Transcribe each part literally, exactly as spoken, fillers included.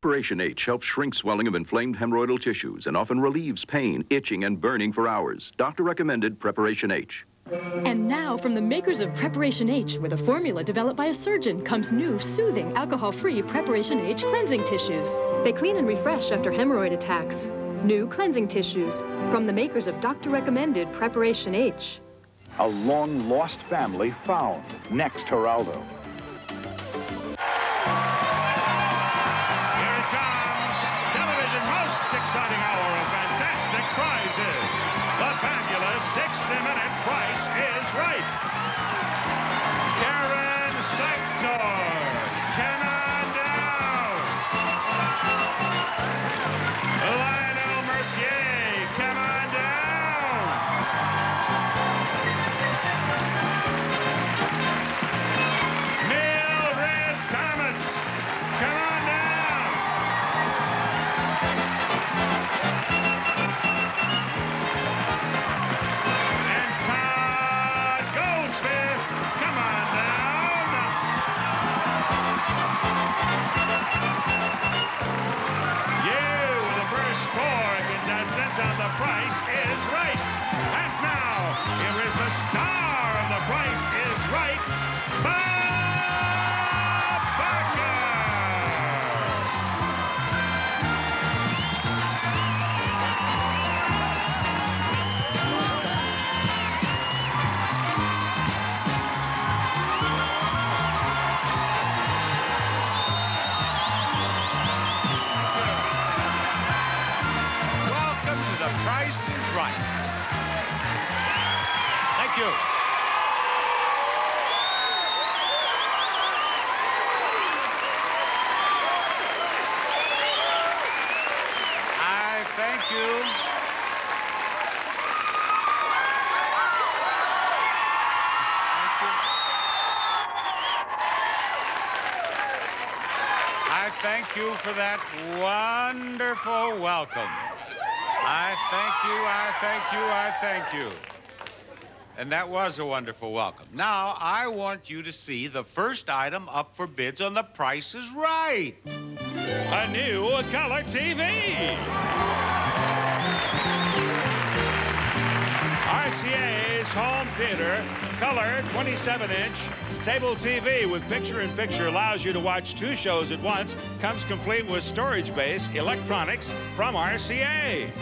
Preparation H helps shrink swelling of inflamed hemorrhoidal tissues and often relieves pain, itching, and burning for hours. Doctor recommended Preparation H. And now, from the makers of Preparation H, with a formula developed by a surgeon, comes new, soothing, alcohol-free Preparation H cleansing tissues. They clean and refresh after hemorrhoid attacks. New cleansing tissues from the makers of doctor-recommended Preparation H. A long-lost family found. Next, Geraldo. Here it comes. Television most exciting hour of fantastic prizes. The fabulous sixty minute Price is Right. Karen Sector. Come on down. Lionel Mercier. Come on down. Mildred Thomas. Come on down. And Todd Goldsmith. Come on down. You, the first four contestants on The Price is Right. And now, here is the star of The Price is Right, Bob Barker. Welcome to The Price is Right. Thank you. I thank you. Thank you. I thank you for that wonderful welcome. I thank you, I thank you, I thank you. And that was a wonderful welcome. Now, I want you to see the first item up for bids on The Price is Right. A new color T V. R C A's home theater, color twenty-seven inch table T V with picture-in-picture allows you to watch two shows at once. Comes complete with storage base, electronics from R C A.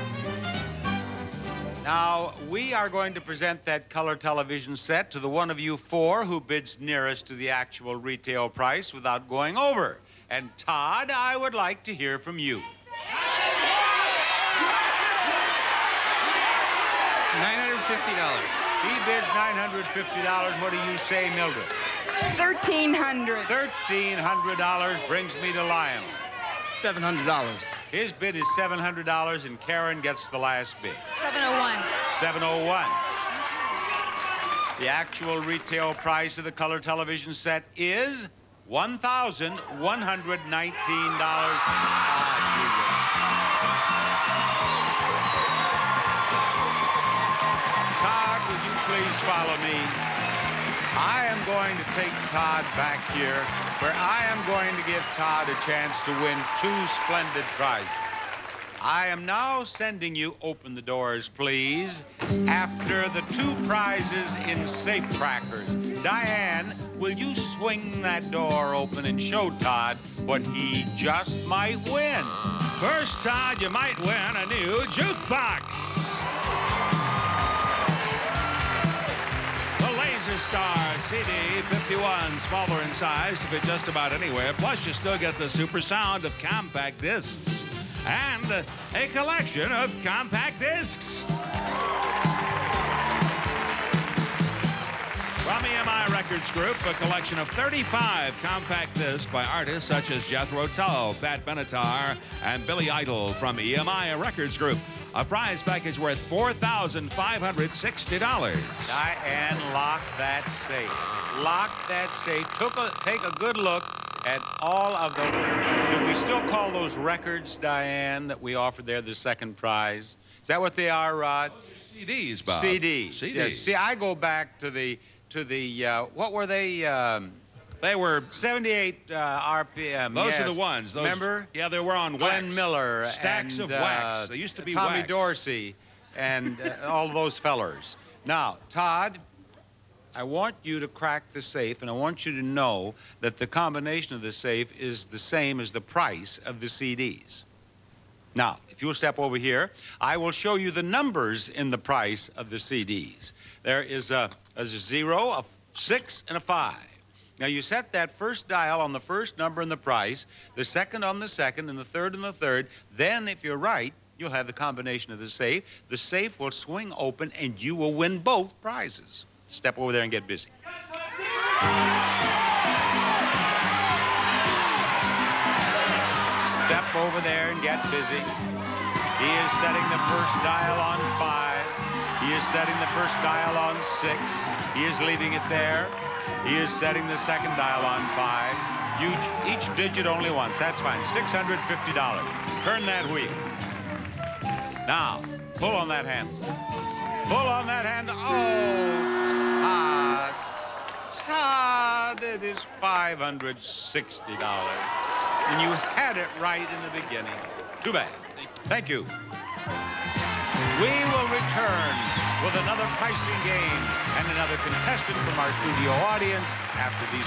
Now, we are going to present that color television set to the one of you four who bids nearest to the actual retail price without going over. And Todd, I would like to hear from you. nine hundred fifty dollars. He bids nine hundred fifty dollars. What do you say, Mildred? thirteen hundred. thirteen hundred dollars brings me to Lionel. seven hundred dollars. His bid is seven hundred dollars, and Karen gets the last bid. seven oh one. seven oh one. The actual retail price of the color television set is one thousand one hundred nineteen dollars. Todd, would you please follow me? I am going to take Todd back here, where I am going to give Todd a chance to win two splendid prizes. I am now sending you, open the doors, please, after the two prizes in safe crackers. Diane, will you swing that door open and show Todd what he just might win? First, Todd, you might win a new jukebox. Star C D fifty-one, smaller in size to fit just about anywhere. Plus, you still get the super sound of compact discs and a collection of compact discs. From E M I Records Group, a collection of thirty-five compact discs by artists such as Jethro Tull, Pat Benatar, and Billy Idol from E M I Records Group. A prize package worth four thousand five hundred sixty dollars. Diane, lock that safe. Lock that safe. Took a, take a good look at all of the... Do we still call those records, Diane, that we offered there the second prize? Is that what they are, Rod? C Ds, Bob. C Ds. C Ds. Yes. See, I go back to the... to the uh, what were they? Um, They were seventy-eight uh, R P M. Those yes. are the ones. Those, Remember? Yeah, they were on Glenn wax. Miller. Stacks and, of wax. Uh, They used to be Tommy wax. Dorsey and uh, all those fellers. Now, Todd, I want you to crack the safe, and I want you to know that the combination of the safe is the same as the price of the C Ds. Now, if you'll step over here, I will show you the numbers in the price of the C Ds. There is a, a zero, a six, and a five. Now, you set that first dial on the first number in the price, the second on the second, and the third on the third. Then, if you're right, you'll have the combination of the safe. The safe will swing open, and you will win both prizes. Step over there and get busy. Step over there and get busy. He is setting the first dial on five. He is setting the first dial on six. He is leaving it there. He is setting the second dial on five. Each, each digit only once. That's fine. six hundred fifty dollars. Turn that wheel. Now, pull on that handle. Pull on that handle. Oh, Todd. Todd, it is five hundred sixty dollars. And you had it right in the beginning. Too bad. Thank you. We will return with another pricing game and another contestant from our studio audience after these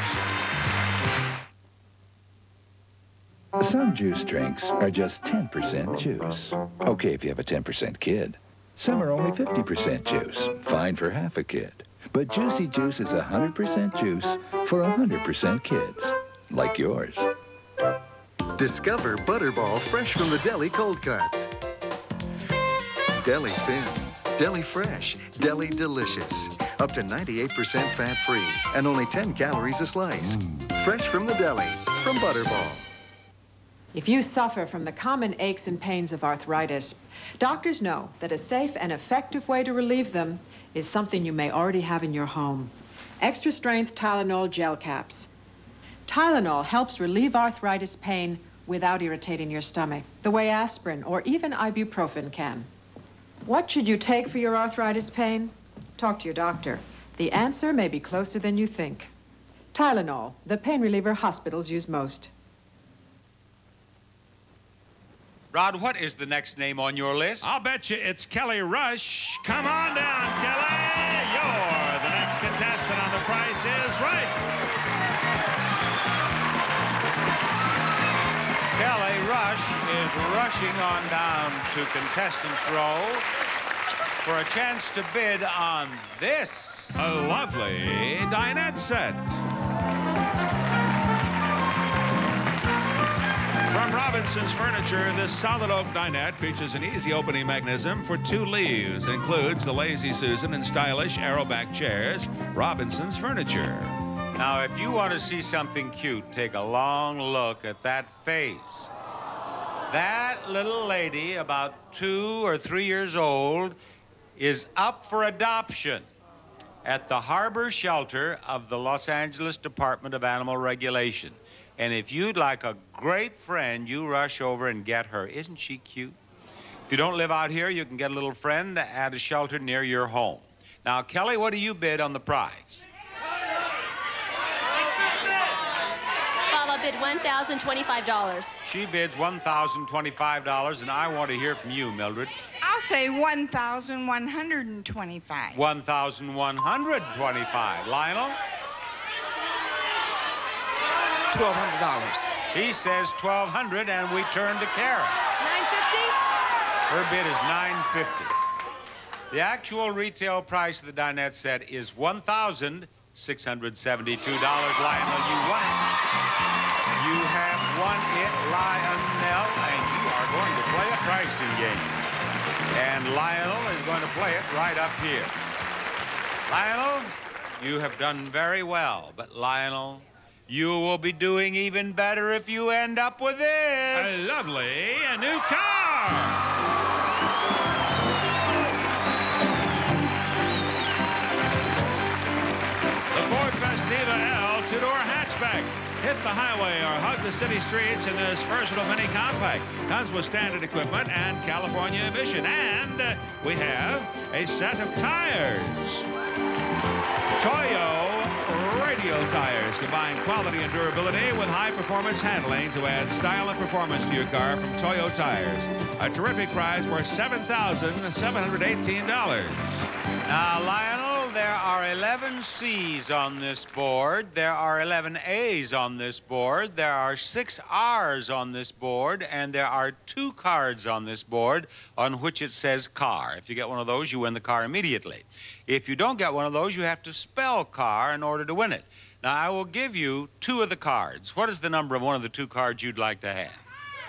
words. Some juice drinks are just ten percent juice. Okay if you have a ten percent kid. Some are only fifty percent juice, fine for half a kid. But Juicy Juice is one hundred percent juice for one hundred percent kids, like yours. Discover Butterball fresh from the deli cold cuts. Deli thin, deli fresh, deli delicious. Up to ninety-eight percent fat-free and only ten calories a slice. Mm. Fresh from the deli, from Butterball. If you suffer from the common aches and pains of arthritis, doctors know that a safe and effective way to relieve them is something you may already have in your home. Extra strength Tylenol gel caps. Tylenol helps relieve arthritis pain without irritating your stomach, the way aspirin or even ibuprofen can. What should you take for your arthritis pain? Talk to your doctor. The answer may be closer than you think. Tylenol, the pain reliever hospitals use most. Rod, what is the next name on your list? I'll bet you it's Kelly Rush. Come on down, Kelly. You're the next contestant on The Price is Right. Kelly Rush is rushing on down to contestants row for a chance to bid on this. A lovely dinette set. From Robinson's Furniture, this solid oak dinette features an easy opening mechanism for two leaves. It includes the Lazy Susan and stylish Aeroback chairs. Robinson's Furniture. Now, if you want to see something cute, take a long look at that face. That little lady, about two or three years old, is up for adoption at the Harbor Shelter of the Los Angeles Department of Animal Regulation. And if you'd like a great friend, you rush over and get her. Isn't she cute? If you don't live out here, you can get a little friend at a shelter near your home. Now, Kelly, what do you bid on the prize? Bob, I bid one thousand twenty-five dollars. She bids one thousand twenty-five dollars, and I want to hear from you, Mildred. I'll say one thousand one hundred twenty-five. one thousand one hundred twenty-five. Lionel? twelve hundred dollars. He says twelve hundred dollars, and we turn to Karen. nine fifty? Her bid is nine fifty. The actual retail price of the dinette set is one thousand six hundred seventy-two dollars. Lionel, you won it. You have won it, Lionel, and you are going to play a pricing game. And Lionel is going to play it right up here. Lionel, you have done very well, but Lionel, you will be doing even better if you end up with this. A lovely a new car. The Ford Festiva L two-door hatchback. Hit the highway or hug the city streets in this versatile mini compact. Comes with standard equipment and California emission. And uh, we have a set of tires. Toyo Radio Toyo tires combine quality and durability with high-performance handling to add style and performance to your car from Toyo tires. A terrific prize worth seven thousand seven hundred eighteen dollars. Now, Lionel, there are eleven C's on this board. There are eleven A's on this board. There are six R's on this board. And there are two cards on this board on which it says car. If you get one of those, you win the car immediately. If you don't get one of those, you have to spell car in order to win it. Now, I will give you two of the cards. What is the number of one of the two cards you'd like to have?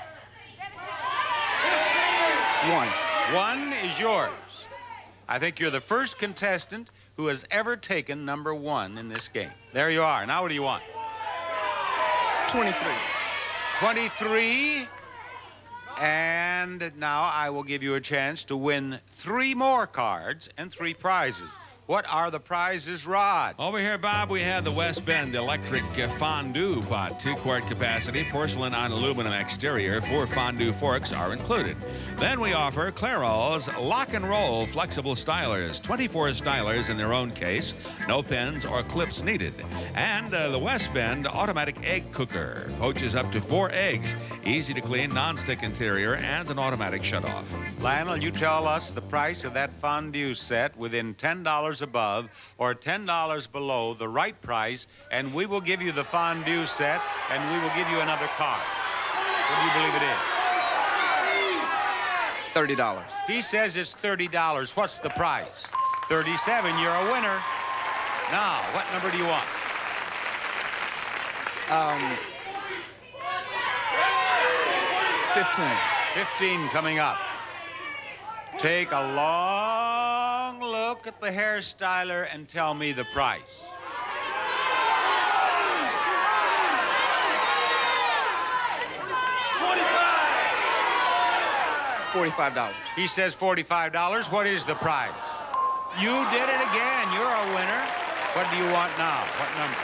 One. One is yours. I think you're the first contestant who has ever taken number one in this game. There you are. Now what do you want? twenty-three. twenty-three. And now I will give you a chance to win three more cards and three prizes. What are the prizes, Rod? Over here, Bob, we have the West Bend electric uh, fondue pot, two-quart capacity, porcelain on aluminum exterior. Four fondue forks are included. Then we offer Clairol's Lock and Roll flexible stylers, twenty-four stylers in their own case, no pins or clips needed. And uh, the West Bend automatic egg cooker, poaches up to four eggs, easy to clean, non-stick interior, and an automatic shutoff. Lionel, you tell us the price of that fondue set within ten dollars above or ten dollars below the right price, and we will give you the fondue set, and we will give you another card. What do you believe it is? thirty dollars. He says it's thirty dollars. What's the price? thirty-seven. You're a winner. Now, what number do you want? Um, fifteen. fifteen coming up. Take a long look at the hairstyler and tell me the price. forty-five dollars. He says forty-five dollars. What is the price? You did it again. You're a winner. What do you want now? What number?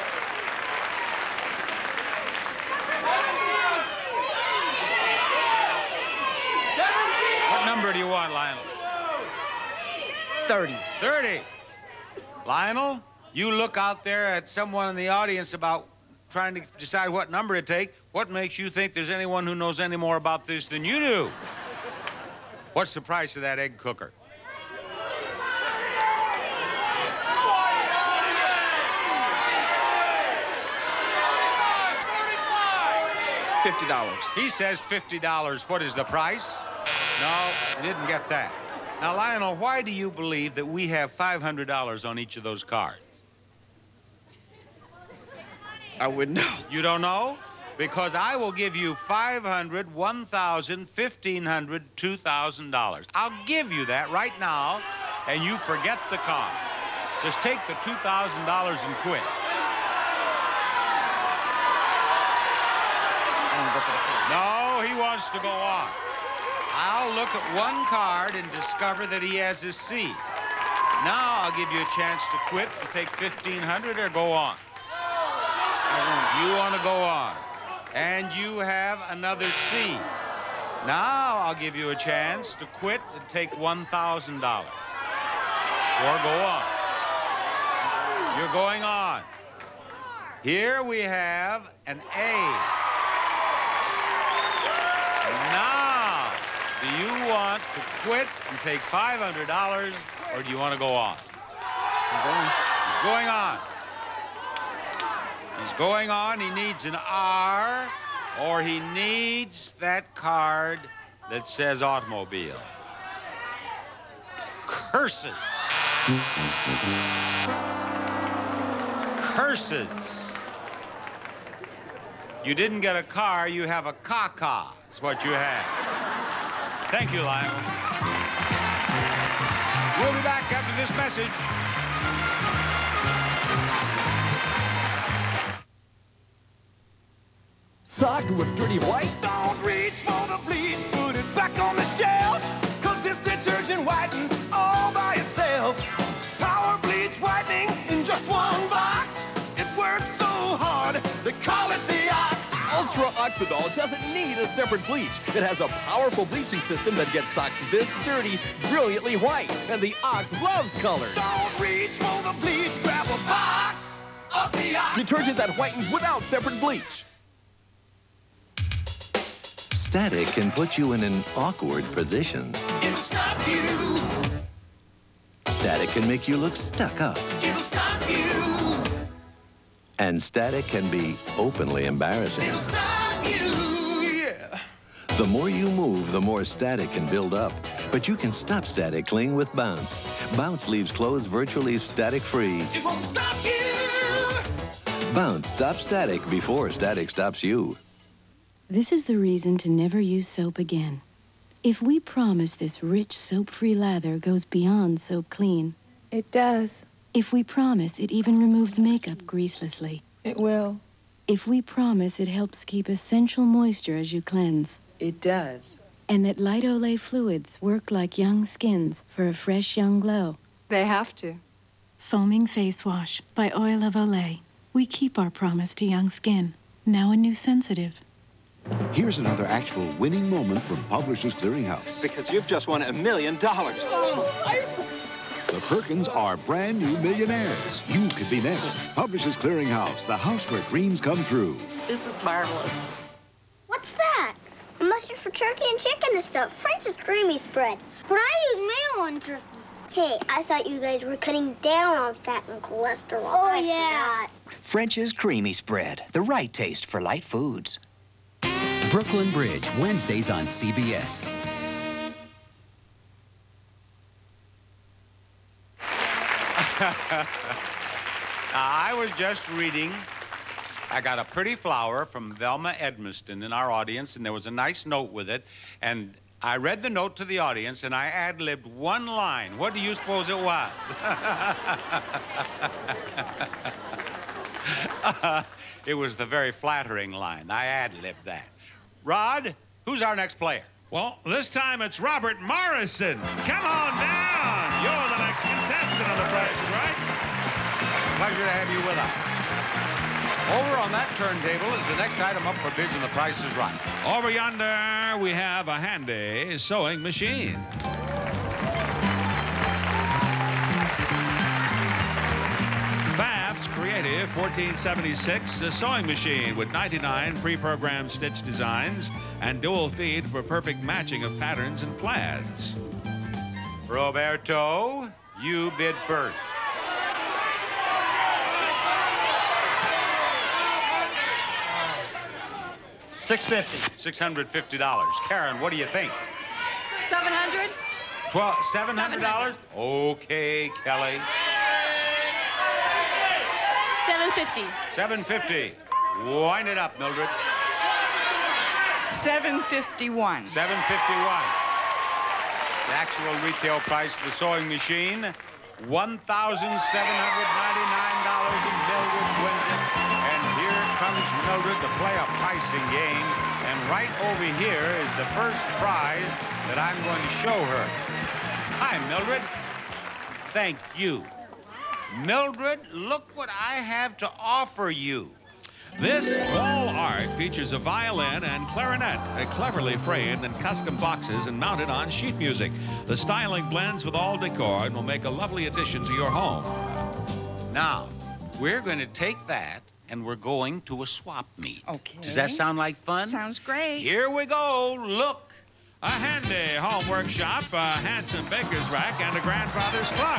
What number do you want, Lionel? thirty. thirty. Lionel, you look out there at someone in the audience about trying to decide what number to take. What makes you think there's anyone who knows any more about this than you do? What's the price of that egg cooker? fifty dollars. He says fifty dollars. What is the price? No, I didn't get that. Now, Lionel, why do you believe that we have five hundred dollars on each of those cards? I wouldn't know. You don't know? Because I will give you five hundred dollars, one thousand dollars, fifteen hundred dollars, two thousand dollars. I'll give you that right now, and you forget the card. Just take the two thousand dollars and quit. No, he wants to go on. I'll look at one card and discover that he has a C. Now I'll give you a chance to quit and take fifteen hundred dollars or go on. You want to go on. And you have another C. Now I'll give you a chance to quit and take one thousand dollars. Or go on. You're going on. Here we have an A. Now, do you want to quit and take five hundred dollars, or do you want to go on? I'm going. He's going on. He's going on. He needs an R, or he needs that card that says automobile. Curses. Curses. You didn't get a car, you have a caca. That's what you have. Thank you, Lionel. We'll be back after this message. Socked with dirty whites? Don't reach for the bleach, put it back on the shelf. Cause this detergent whitens all by itself. Power bleach whitening in just one box. It works so hard, they call it the Ox. Ultra Oxidol doesn't need a separate bleach. It has a powerful bleaching system that gets socks this dirty brilliantly white. And the Ox loves colors. Don't reach for the bleach, grab a box of the eye. Detergent that whitens without separate bleach. Static can put you in an awkward position. It'll stop you. Static can make you look stuck up. It'll stop you. And static can be openly embarrassing. It'll stop you. Yeah. The more you move, the more static can build up. But you can stop static cling with Bounce. Bounce leaves clothes virtually static-free. It won't stop you. Bounce stops static before static stops you. This is the reason to never use soap again. If we promise this rich soap-free lather goes beyond soap clean. It does. If we promise it even removes makeup greaselessly. It will. If we promise it helps keep essential moisture as you cleanse. It does. And that light Olay fluids work like young skins for a fresh young glow. They have to. Foaming Face Wash by Oil of Olay. We keep our promise to young skin. Now a new sensitive. Here's another actual winning moment from Publishers Clearinghouse. Because you've just won a million dollars. The Perkins are brand new millionaires. You could be next. Publishers Clearinghouse, the house where dreams come true. This is marvelous. What's that? A mustard for turkey and chicken and stuff. French's creamy spread. But I use mayo on turkey. Hey, I thought you guys were cutting down on fat and cholesterol. Oh, I yeah. Forgot. French's creamy spread. The right taste for light foods. Brooklyn Bridge, Wednesdays on C B S. I was just reading. I got a pretty flower from Velma Edmiston in our audience, and there was a nice note with it. And I read the note to the audience, and I ad-libbed one line. What do you suppose it was? uh, it was the very flattering line. I ad-libbed that. Rod, who's our next player? Well, this time it's Robert Morrison. Come on down. You're the next contestant on The Price is Right. Pleasure to have you with us. Over on that turntable is the next item up for bids, and The Price is Right. Over yonder, we have a handy sewing machine. Bath's creative fourteen seventy-six a sewing machine with ninety-nine pre-programmed stitch designs and dual feed for perfect matching of patterns and plaids. Roberto, you bid first. six fifty. six hundred fifty dollars. Karen, what do you think? seven hundred. Twelve, seven hundred dollars? Okay, Kelly. seven fifty. seven fifty. Wind it up, Mildred. seven fifty-one. seven fifty-one. The actual retail price of the sewing machine, one thousand seven hundred ninety-nine dollars, and Mildred wins it. And here comes Mildred to play a pricing game. And right over here is the first prize that I'm going to show her. Hi, Mildred. Thank you. Mildred, look what I have to offer you. This wall art features a violin and clarinet, uh, cleverly framed in custom boxes and mounted on sheet music. The styling blends with all decor and will make a lovely addition to your home. Now, we're going to take that and we're going to a swap meet. Okay. Does that sound like fun? Sounds great. Here we go. Look. A handy home workshop, a handsome baker's rack, and a grandfather's clock.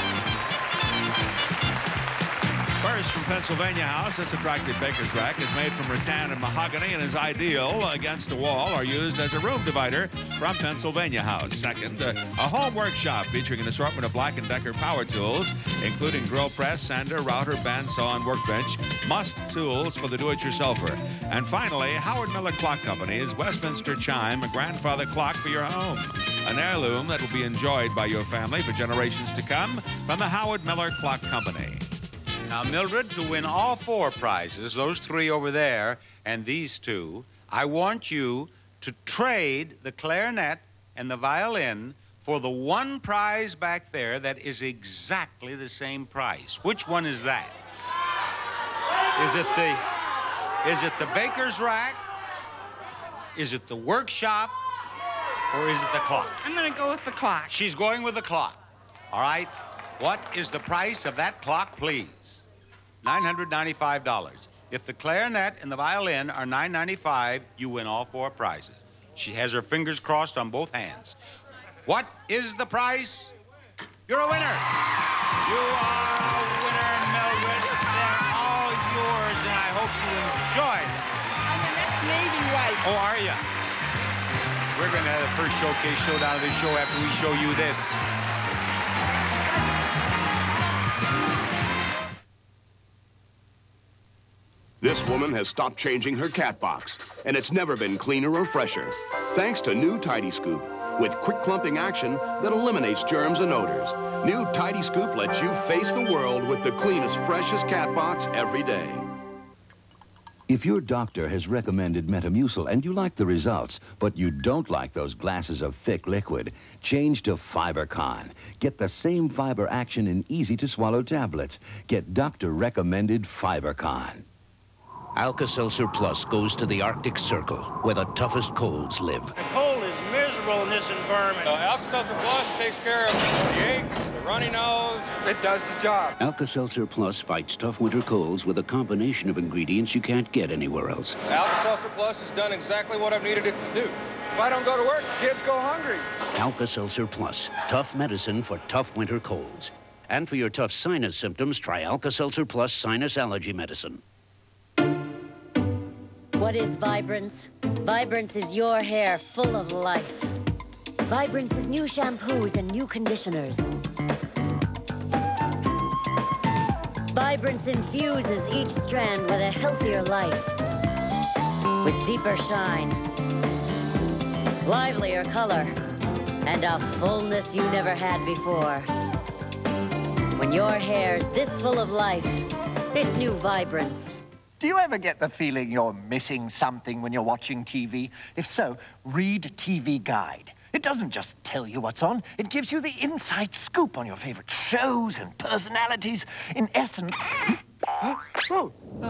First from Pennsylvania House, this attractive baker's rack is made from rattan and mahogany and is ideal against a wall or used as a room divider from Pennsylvania House. Second, uh, a home workshop featuring an assortment of Black and Decker power tools, including drill press, sander, router, bandsaw, and workbench, must tools for the do-it-yourselfer. And finally, Howard Miller Clock Company's Westminster Chime, a grandfather clock for your home. An heirloom that will be enjoyed by your family for generations to come from the Howard Miller Clock Company. Now, Mildred, to win all four prizes, those three over there and these two, I want you to trade the clarinet and the violin for the one prize back there that is exactly the same price. Which one is that? Is it the, is it the baker's rack? Is it the workshop? Or is it the clock? I'm going to go with the clock. She's going with the clock. All right. What is the price of that clock, please? nine hundred ninety-five dollars. If the clarinet and the violin are nine ninety-five, you win all four prizes. She has her fingers crossed on both hands. What is the price? You're a winner. You are a winner, Mildred. They're all yours, and I hope you enjoy them. I'm the next Navy wife. Oh, are you? We're going to have the first showcase showdown of this show after we show you this. This woman has stopped changing her cat box, and it's never been cleaner or fresher, thanks to new Tidy Scoop, with quick clumping action that eliminates germs and odors. New Tidy Scoop lets you face the world with the cleanest, freshest cat box every day. If your doctor has recommended Metamucil and you like the results, but you don't like those glasses of thick liquid, change to FiberCon. Get the same fiber action in easy-to-swallow tablets. Get doctor-recommended FiberCon. Alka-Seltzer Plus goes to the Arctic Circle, where the toughest colds live. The cold is miserable in this environment. Uh, Alka-Seltzer Plus takes care of the aches, the runny nose. It does the job. Alka-Seltzer Plus fights tough winter colds with a combination of ingredients you can't get anywhere else. Alka-Seltzer Plus has done exactly what I've needed it to do. If I don't go to work, the kids go hungry. Alka-Seltzer Plus, tough medicine for tough winter colds. And for your tough sinus symptoms, try Alka-Seltzer Plus sinus allergy medicine. What is Vibrance? Vibrance is your hair full of life. Vibrance is new shampoos and new conditioners. Vibrance infuses each strand with a healthier life. With deeper shine, livelier color, and a fullness you never had before. When your hair's this full of life, it's new Vibrance. Do you ever get the feeling you're missing something when you're watching T V? If so, read T V Guide. It doesn't just tell you what's on, it gives you the inside scoop on your favorite shows and personalities. In essence... oh.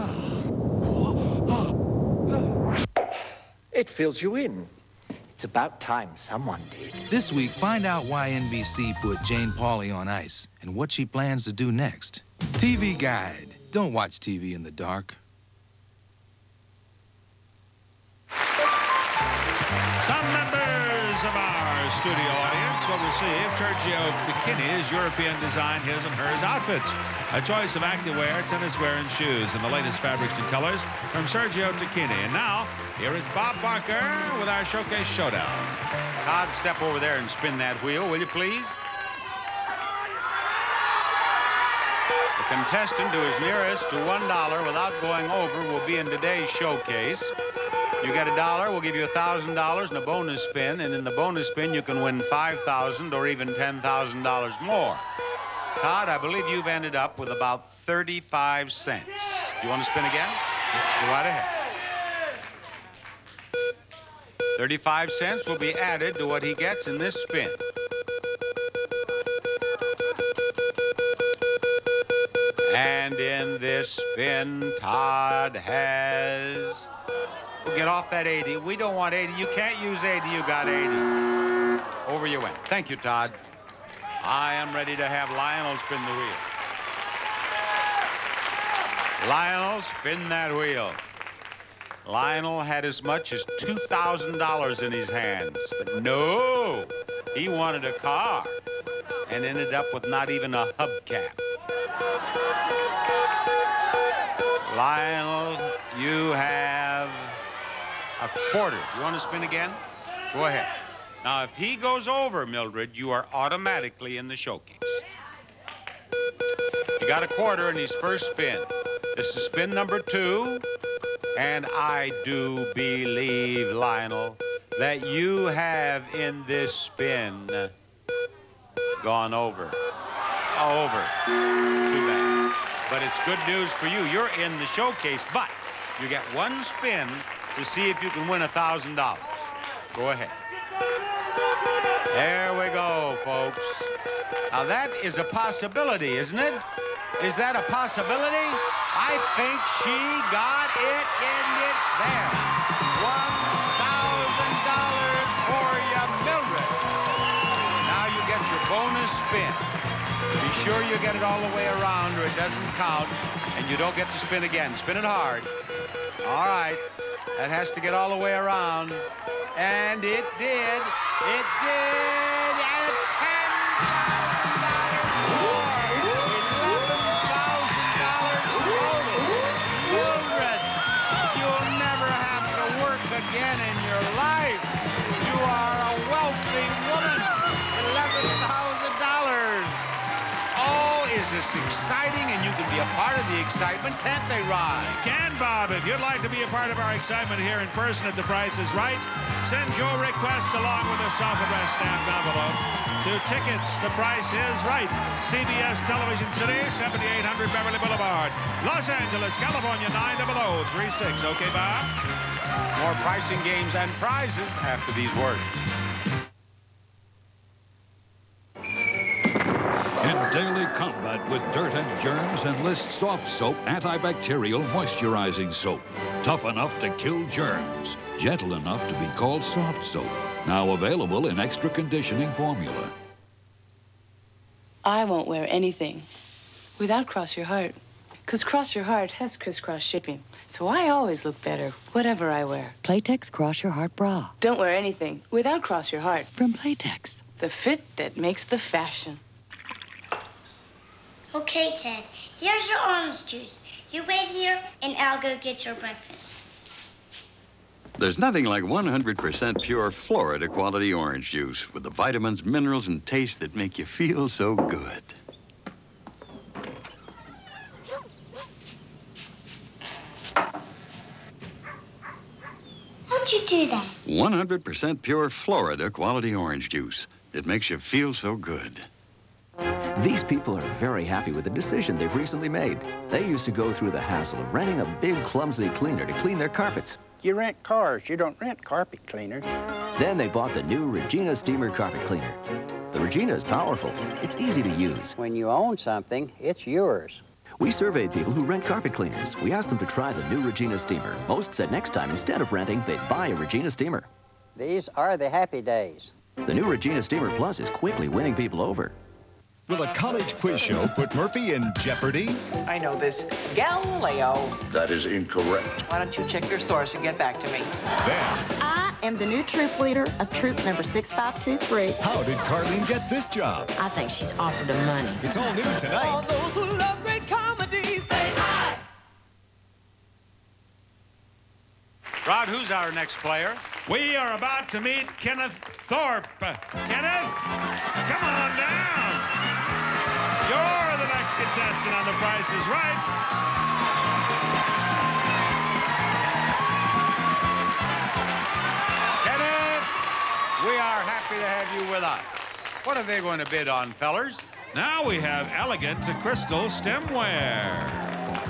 It fills you in. It's about time someone did. This week, find out why N B C put Jane Pauley on ice and what she plans to do next. T V Guide. Don't watch T V in the dark. Some members of our studio audience will receive Sergio Tacchini's European design his and hers outfits. A choice of activewear, tennis wear, and shoes in the latest fabrics and colors from Sergio Tacchini. And now, here is Bob Barker with our Showcase Showdown. Todd, step over there and spin that wheel, will you please? The contestant who is nearest to one dollar without going over will be in today's showcase. You get a dollar, we'll give you a thousand dollars in a bonus spin, and in the bonus spin you can win five thousand or even ten thousand dollars more. Todd, I believe you've ended up with about thirty-five cents. Do you want to spin again? Go right ahead. thirty-five cents will be added to what he gets in this spin. And in this spin, Todd has... We'll get off that eighty. We don't want eighty. You can't use eighty. You got eighty. Over you went. Thank you, Todd. I am ready to have Lionel spin the wheel. Lionel, spin that wheel. Lionel had as much as two thousand dollars in his hands. But no, he wanted a car and ended up with not even a hubcap. Lionel, you have a quarter. You want to spin again? Go ahead. Now, if he goes over, Mildred, you are automatically in the showcase. You got a quarter in his first spin. This is spin number two. And I do believe, Lionel, that you have in this spin gone over. Over. Too bad. But it's good news for you. You're in the showcase, but you get one spin to see if you can win a thousand dollars. Go ahead. There we go, folks. Now, that is a possibility, isn't it? Is that a possibility? I think she got it, and it's there. one thousand dollars for you, Mildred. Now you get your bonus spin. Be sure you get it all the way around or it doesn't count. And you don't get to spin again. Spin it hard. All right. That has to get all the way around. And it did. It did. And a ten thousand dollars more. eleven thousand dollars total. Mildred, you'll never have to work again in your life. You are a wealthy woman. eleven thousand dollars. Oh, is this exciting? And you can be a part of the excitement, can't they, Rod? Can, Bob. If you'd like to be a part of our excitement here in person at The Price is Right, send your requests along with a self-addressed stamped envelope to Tickets, The Price is Right, C B S Television City, seventy-eight hundred Beverly Boulevard, Los Angeles, California, nine zero zero three six. Okay, Bob? More pricing games and prizes after these words. In daily combat with dirt and germs, enlist Soft Soap antibacterial moisturizing soap. Tough enough to kill germs. Gentle enough to be called Soft Soap. Now available in extra conditioning formula. I won't wear anything without Cross Your Heart. Because Cross Your Heart has crisscross shipping. So I always look better, whatever I wear. Playtex Cross Your Heart Bra. Don't wear anything without Cross Your Heart. From Playtex. The fit that makes the fashion. Okay, Ted, here's your orange juice. You wait here, and I'll go get your breakfast. There's nothing like one hundred percent pure Florida quality orange juice with the vitamins, minerals, and taste that make you feel so good. How'd you do that? one hundred percent pure Florida quality orange juice. It makes you feel so good. These people are very happy with the decision they've recently made. They used to go through the hassle of renting a big, clumsy cleaner to clean their carpets. You rent cars, you don't rent carpet cleaners. Then they bought the new Regina Steamer Carpet Cleaner. The Regina is powerful. It's easy to use. When you own something, it's yours. We surveyed people who rent carpet cleaners. We asked them to try the new Regina Steamer. Most said next time, instead of renting, they'd buy a Regina Steamer. These are the happy days. The new Regina Steamer Plus is quickly winning people over. Will a college quiz show put Murphy in jeopardy? I know this. Galileo. That is incorrect. Why don't you check your source and get back to me? Then, I am the new troop leader of troop number six five two three. how did Carlene get this job? I think she's offered him money. It's all new tonight. All those who love great comedies, say hi. Rod, who's our next player? We are about to meet Kenneth Thorpe. Kenneth, come on down. You're the next contestant on The Price is Right. Kenneth, we are happy to have you with us. What are they going to bid on, fellers? Now we have elegant crystal stemware.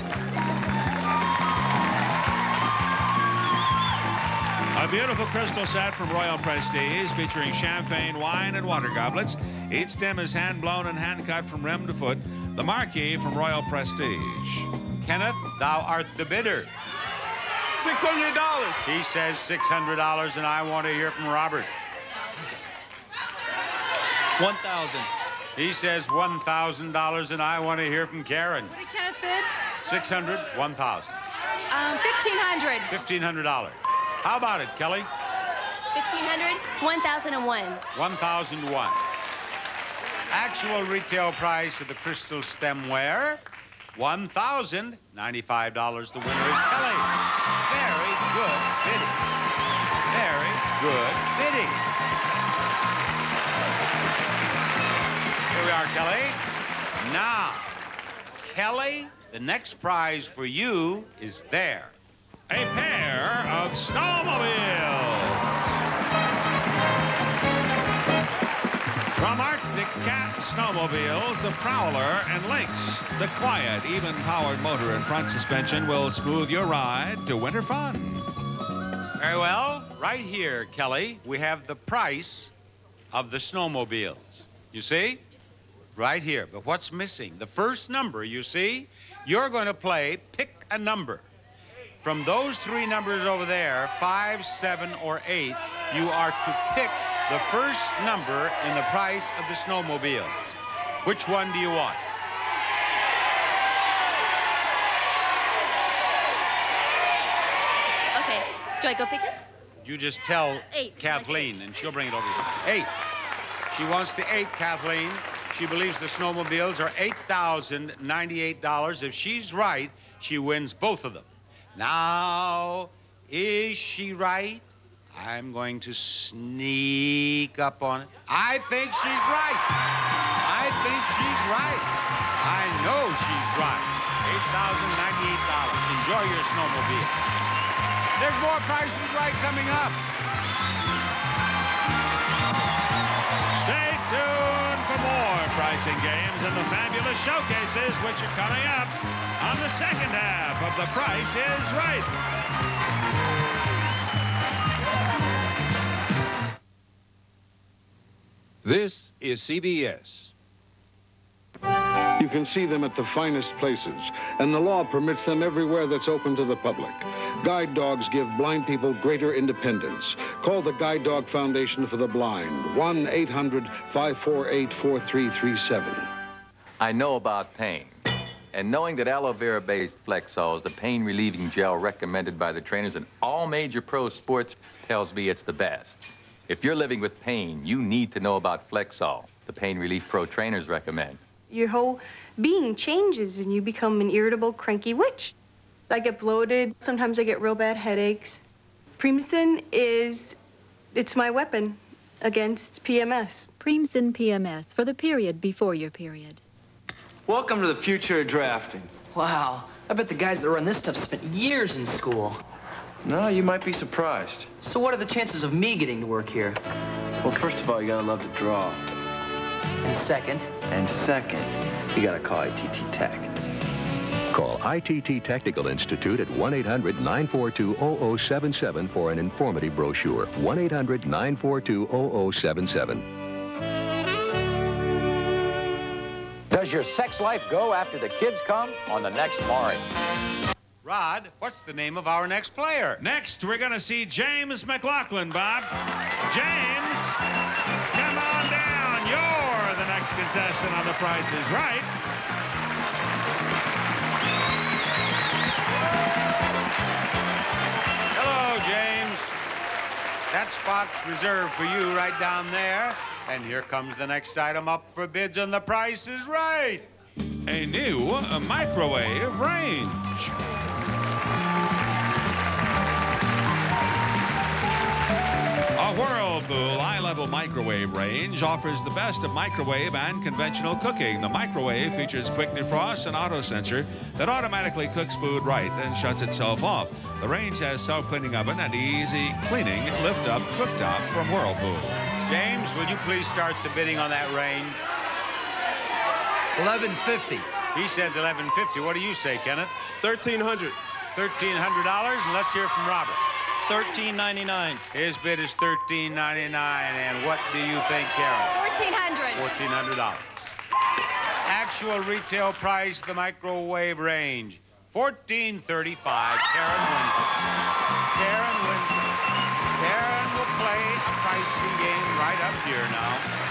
A beautiful crystal set from Royal Prestige featuring champagne, wine, and water goblets. Each stem is hand-blown and hand-cut from rim to foot. The marquee from Royal Prestige. Kenneth, thou art the bidder. six hundred dollars. He says six hundred dollars, and I want to hear from Robert. one thousand. He says one thousand dollars, and I want to hear from Karen. What did Kenneth bid? six hundred, one thousand. Um, fifteen hundred. fifteen hundred dollars. How about it, Kelly? fifteen hundred, one thousand one. one thousand one. Actual retail price of the crystal stemware, one thousand ninety-five dollars. The winner is Kelly. Very good bidding. Very good bidding. Here we are, Kelly. Now, Kelly, the next prize for you is there. A pair of snowmobiles. From Arctic Cat Snowmobiles, the Prowler and Lynx. The quiet, even-powered motor and front suspension will smooth your ride to winter fun. Very well. Right here, Kelly, we have the price of the snowmobiles. You see? Right here. But what's missing? The first number, you see? You're going to play Pick a Number. From those three numbers over there, five, seven, or eight, you are to pick the first number in the price of the snowmobiles. Which one do you want? Do I go pick it? You just tell Eight. Kathleen, and she'll bring it over here. Eight. She wants the eight, Kathleen. She believes the snowmobiles are eight thousand ninety-eight dollars. If she's right, she wins both of them. Now, is she right? I'm going to sneak up on it. I think she's right. I think she's right. I know she's right. eight thousand ninety-eight dollars. Enjoy your snowmobile. There's more Price is Right coming up. Stay tuned for more pricing games and the fabulous showcases, which are coming up on the second half of The Price is Right. This is C B S. You can see them at the finest places, and the law permits them everywhere that's open to the public. Guide dogs give blind people greater independence. Call the Guide Dog Foundation for the Blind, one eight hundred, five four eight, four three three seven. I know about pain, and knowing that aloe vera-based Flexol is the pain-relieving gel recommended by the trainers in all major pro sports tells me it's the best. If you're living with pain, you need to know about Flexol, the pain relief pro trainers recommend. Your whole being changes and you become an irritable, cranky witch. I get bloated. Sometimes I get real bad headaches. Primacin is, it's my weapon against P M S. Primacin P M S for the period before your period. Welcome to the future of drafting. Wow, I bet the guys that run this stuff spent years in school. No, you might be surprised. So what are the chances of me getting to work here? Well, first of all, you gotta love to draw. And second? And second, you gotta call I T T Tech. Call I T T Technical Institute at one eight hundred, nine four two, zero zero seven seven for an informative brochure. one eight hundred, nine four two, zero zero seven seven. Does your sex life go after the kids come on the next Maury? Rod, what's the name of our next player? Next, we're going to see James McLaughlin, Bob. James, come on down. You're the next contestant on The Price is Right. Hello, James. That spot's reserved for you right down there. And here comes the next item up for bids on The Price is Right. A new uh, microwave range. A Whirlpool eye-level microwave range offers the best of microwave and conventional cooking. The microwave features quick defrost and auto sensor that automatically cooks food right and shuts itself off. The range has self-cleaning oven and easy cleaning lift-up cooktop from Whirlpool. James, would you please start the bidding on that range? eleven fifty. He says eleven fifty. What do you say, Kenneth? thirteen hundred. thirteen hundred dollars, and let's hear from Robert. thirteen ninety-nine. His bid is thirteen ninety-nine. And what do you think, Karen? fourteen hundred. fourteen hundred dollars. Actual retail price, the microwave range, fourteen thirty-five. Karen wins it. Karen wins it. Karen will play a pricing game right up here now.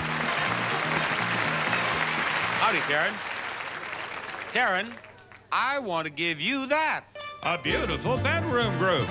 Howdy, Karen. Karen, I want to give you that. A beautiful bedroom group.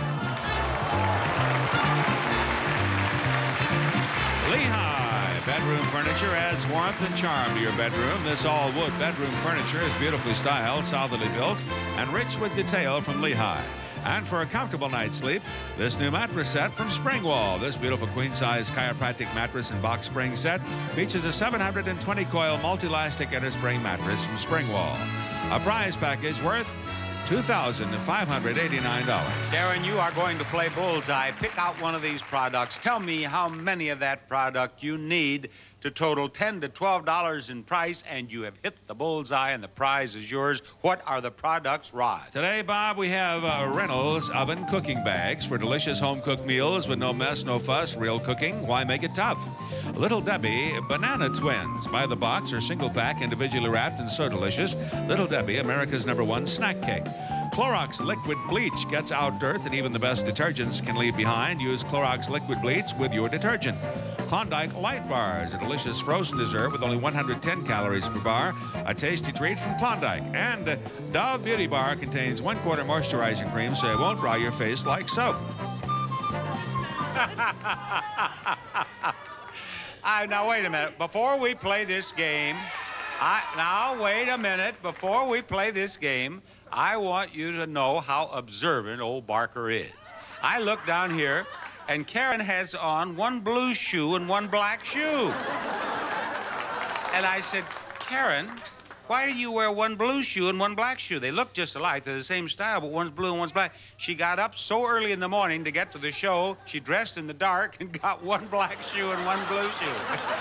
Lehigh Bedroom Furniture adds warmth and charm to your bedroom. This all-wood bedroom furniture is beautifully styled, solidly built, and rich with detail from Lehigh. And for a comfortable night's sleep, this new mattress set from Springwall. This beautiful queen-size chiropractic mattress and box spring set features a seven hundred twenty coil multi-elastic innerspring mattress from Springwall. A prize package worth two thousand five hundred eighty-nine dollars. Karen, you are going to play bullseye. Pick out one of these products. Tell me how many of that product you need to total ten to twelve dollars in price, and you have hit the bullseye, and the prize is yours. What are the products, Rod? Today, Bob, we have uh, Reynolds oven cooking bags for delicious home-cooked meals with no mess, no fuss, real cooking. Why make it tough? Little Debbie Banana Twins. Buy the box or single pack, individually wrapped and so delicious. Little Debbie, America's number one snack cake. Clorox liquid bleach gets out dirt that even the best detergents can leave behind. Use Clorox liquid bleach with your detergent. Klondike Light Bars, a delicious frozen dessert with only one hundred ten calories per bar. A tasty treat from Klondike. And uh, Dove Beauty Bar contains one quarter moisturizing cream so it won't dry your face like soap. I, now, wait a minute. Before we play this game, I, now, wait a minute. Before we play this game, I want you to know how observant old Barker is. I look down here, and Karen has on one blue shoe and one black shoe. And I said, Karen, why do you wear one blue shoe and one black shoe? They look just alike. They're the same style, but one's blue and one's black. She got up so early in the morning to get to the show. She dressed in the dark and got one black shoe and one blue shoe.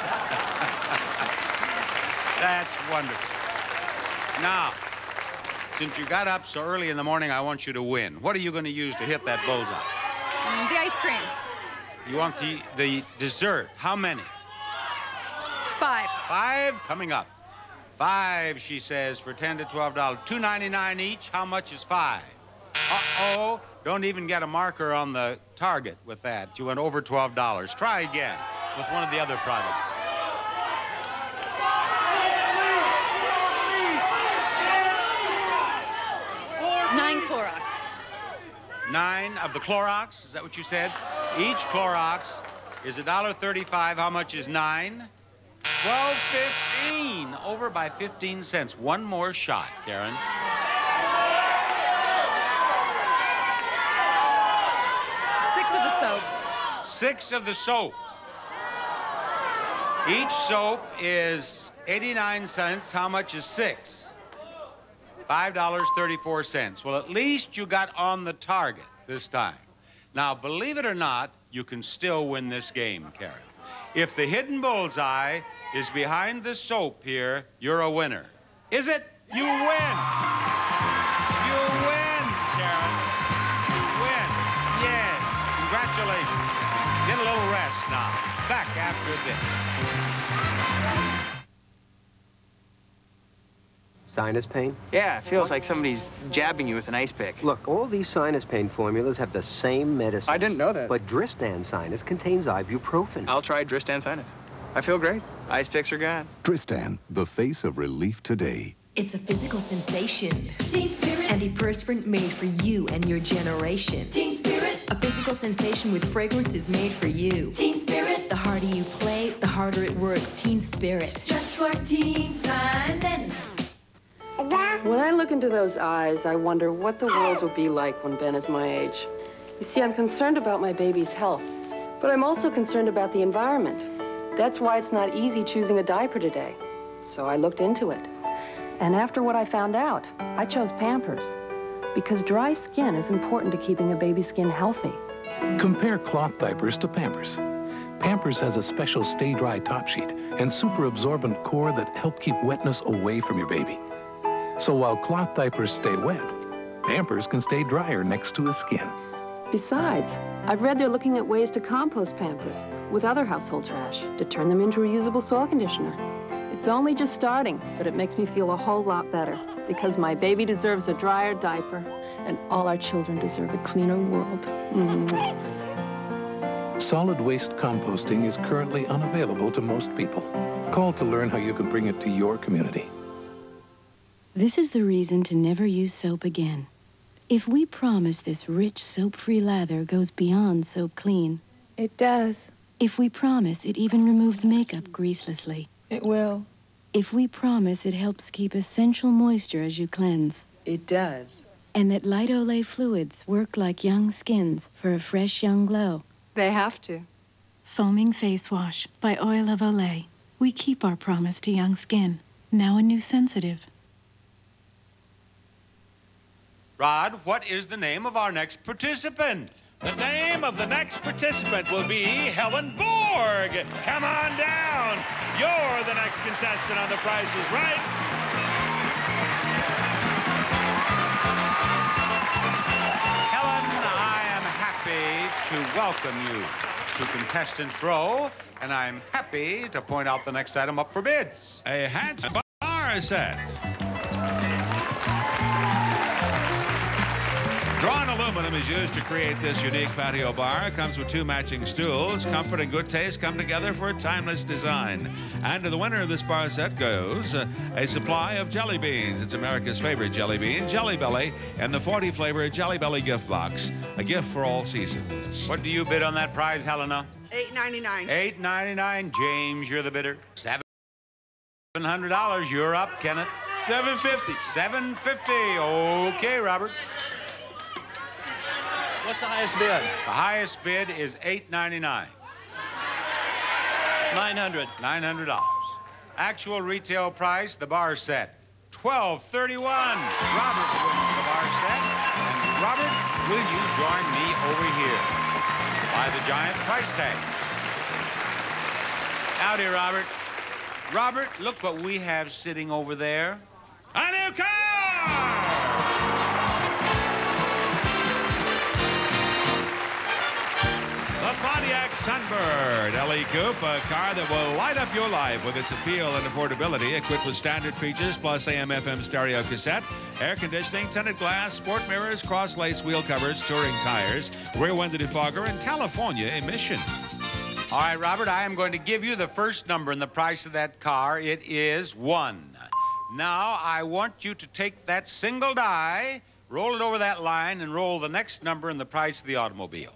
That's wonderful. Now, since you got up so early in the morning, I want you to win. What are you going to use to hit that bullseye? Mm, the ice cream. You want the, the dessert. How many? Five. Five coming up. Five, she says, for ten to twelve dollars. two ninety-nine each. How much is five? Uh-oh. Don't even get a marker on the target with that. You went over twelve dollars. Try again with one of the other products. Nine Clorox. Nine of the Clorox. Is that what you said? Each Clorox is one dollar thirty-five. How much is nine? twelve fifteen. Over by fifteen cents. One more shot, Karen. Six of the soap. Six of the soap. Each soap is eighty-nine cents. How much is six? five dollars and thirty-four cents. Well, at least you got on the target this time. Now, believe it or not, you can still win this game, Karen. If the hidden bullseye is behind the soap here, you're a winner. Is it? You win. You win, Karen. You win. Yeah. Congratulations. Get a little rest now. Back after this. Sinus pain? Yeah, it feels like somebody's jabbing you with an ice pick. Look, all these sinus pain formulas have the same medicine. I didn't know that. But Dristan Sinus contains ibuprofen. I'll try Dristan Sinus. I feel great. Ice picks are gone. Dristan, the face of relief today. It's a physical sensation. Teen Spirit. Antiperspirant made for you and your generation. Teen Spirit. A physical sensation with fragrances made for you. Teen Spirit. The harder you play, the harder it works. Teen Spirit. Just for teens, fine men. When I look into those eyes, I wonder what the world will be like when Ben is my age. You see, I'm concerned about my baby's health, but I'm also concerned about the environment. That's why it's not easy choosing a diaper today. So I looked into it. And after what I found out, I chose Pampers. Because dry skin is important to keeping a baby's skin healthy. Compare cloth diapers to Pampers. Pampers has a special Stay Dry top sheet and super absorbent core that help keep wetness away from your baby. So while cloth diapers stay wet, Pampers can stay drier next to the skin. Besides, I've read they're looking at ways to compost Pampers with other household trash to turn them into reusable soil conditioner. It's only just starting, but it makes me feel a whole lot better because my baby deserves a drier diaper and all our children deserve a cleaner world. Mm. Solid waste composting is currently unavailable to most people. Call to learn how you can bring it to your community. This is the reason to never use soap again. If we promise this rich soap-free lather goes beyond soap clean. It does. If we promise it even removes makeup greaselessly. It will. If we promise it helps keep essential moisture as you cleanse. It does. And that light Olay fluids work like young skins for a fresh young glow. They have to. Foaming Face Wash by Oil of Olay. We keep our promise to young skin. Now a new sensitive. Rod, what is the name of our next participant? The name of the next participant will be Helen Borg. Come on down. You're the next contestant on The Price is Right. Helen, I am happy to welcome you to Contestants Row, and I'm happy to point out the next item up for bids. A handsome bar set. Drawn aluminum is used to create this unique patio bar. It comes with two matching stools. Comfort and good taste come together for a timeless design. And to the winner of this bar set goes uh, a supply of jelly beans. It's America's favorite jelly bean, Jelly Belly, and the forty flavor Jelly Belly gift box. A gift for all seasons. What do you bid on that prize, Helena? eight ninety-nine. eight ninety-nine. James, you're the bidder. Seven hundred dollars. You're up, Kenneth. seven fifty. seven fifty. Okay, Robert. What's the highest bid? The highest bid is eight ninety-nine. nine hundred. nine hundred dollars. Actual retail price, the bar set, twelve thirty-one. Robert wins the bar set. And Robert, will you join me over here by the giant price tag? Howdy, Robert. Robert, look what we have sitting over there. A new car! The Pontiac Sunbird L E Coupe, a car that will light up your life with its appeal and affordability, equipped with standard features plus A M F M stereo cassette, air conditioning, tinted glass, sport mirrors, cross-lace wheel covers, touring tires, rear window defogger, and California emission. All right, Robert, I am going to give you the first number in the price of that car. It is one. Now, I want you to take that single die, roll it over that line, and roll the next number in the price of the automobile.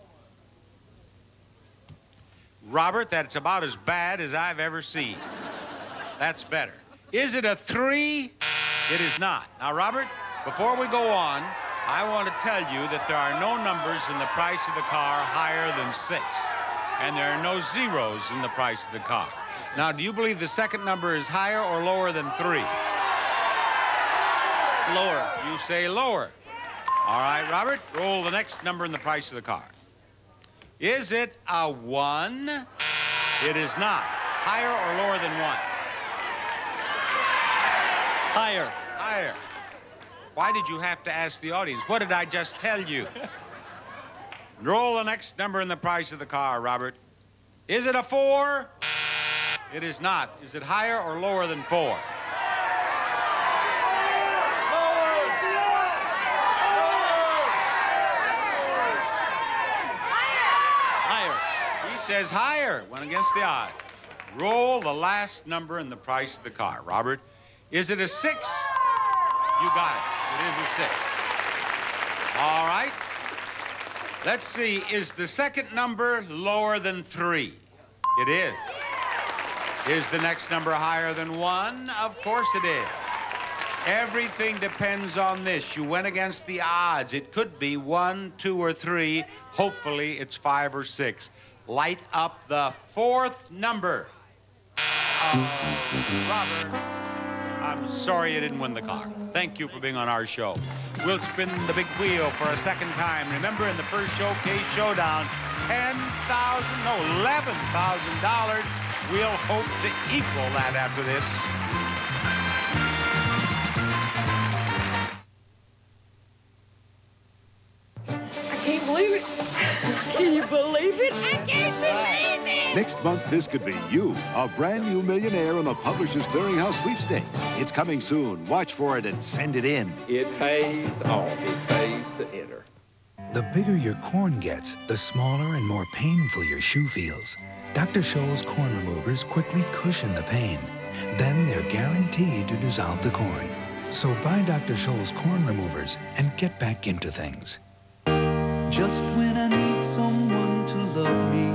Robert, that's about as bad as I've ever seen. That's better. Is it a three? It is not. Now, Robert, before we go on, I want to tell you that there are no numbers in the price of the car higher than six. And there are no zeros in the price of the car. Now, do you believe the second number is higher or lower than three? Lower. You say lower. All right, Robert, roll the next number in the price of the car. Is it a one? It is not. Higher or lower than one? Higher. Higher. Why did you have to ask the audience? What did I just tell you? Roll the next number in the price of the car, Robert. Is it a four? It is not. Is it higher or lower than four? Says higher. Went against the odds. Roll the last number in the price of the car. Robert, is it a six? You got it. It is a six. All right. Let's see. Is the second number lower than three? It is. Is the next number higher than one? Of course it is. Everything depends on this. You went against the odds. It could be one, two, or three. Hopefully it's five or six. Light up the fourth number. Uh, Robert, I'm sorry you didn't win the car. Thank you for being on our show. We'll spin the big wheel for a second time. Remember, in the first showcase showdown, ten thousand dollars, no, eleven thousand dollars. We'll hope to equal that after this. I can't believe it. Can you believe it? I can't believe it! Next month, this could be you, a brand new millionaire in the Publishers Clearinghouse Sweepstakes. It's coming soon. Watch for it and send it in. It pays off. It pays to enter. The bigger your corn gets, the smaller and more painful your shoe feels. Doctor Scholl's corn removers quickly cushion the pain. Then they're guaranteed to dissolve the corn. So buy Doctor Scholl's corn removers and get back into things. Just when I need someone to love me,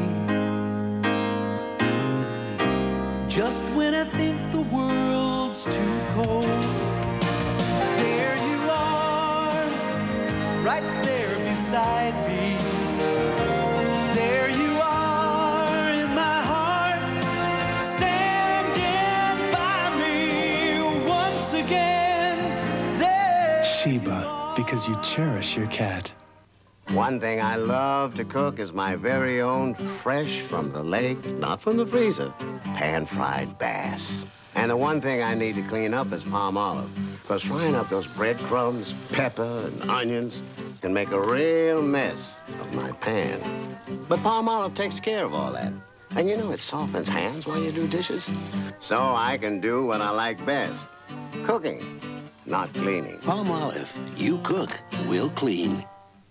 just when I think the world's too cold, there you are, right there beside me. There you are in my heart, standing by me once again. There Sheba, because you cherish your cat. One thing I love to cook is my very own fresh from the lake, not from the freezer, pan-fried bass. And the one thing I need to clean up is palm olive, because frying up those breadcrumbs, pepper, and onions can make a real mess of my pan. But palm olive takes care of all that. And you know, it softens hands while you do dishes. So I can do what I like best, cooking, not cleaning. Palm olive, you cook, we'll clean.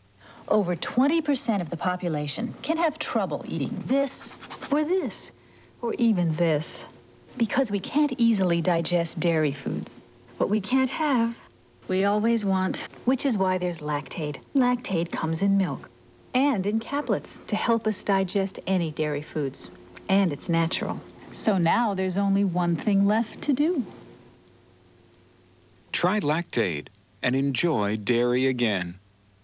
Over twenty percent of the population can have trouble eating this or this or even this because we can't easily digest dairy foods. What we can't have, we always want, which is why there's Lactaid. Lactaid comes in milk and in caplets to help us digest any dairy foods. And it's natural. So now there's only one thing left to do. Try Lactaid and enjoy dairy again.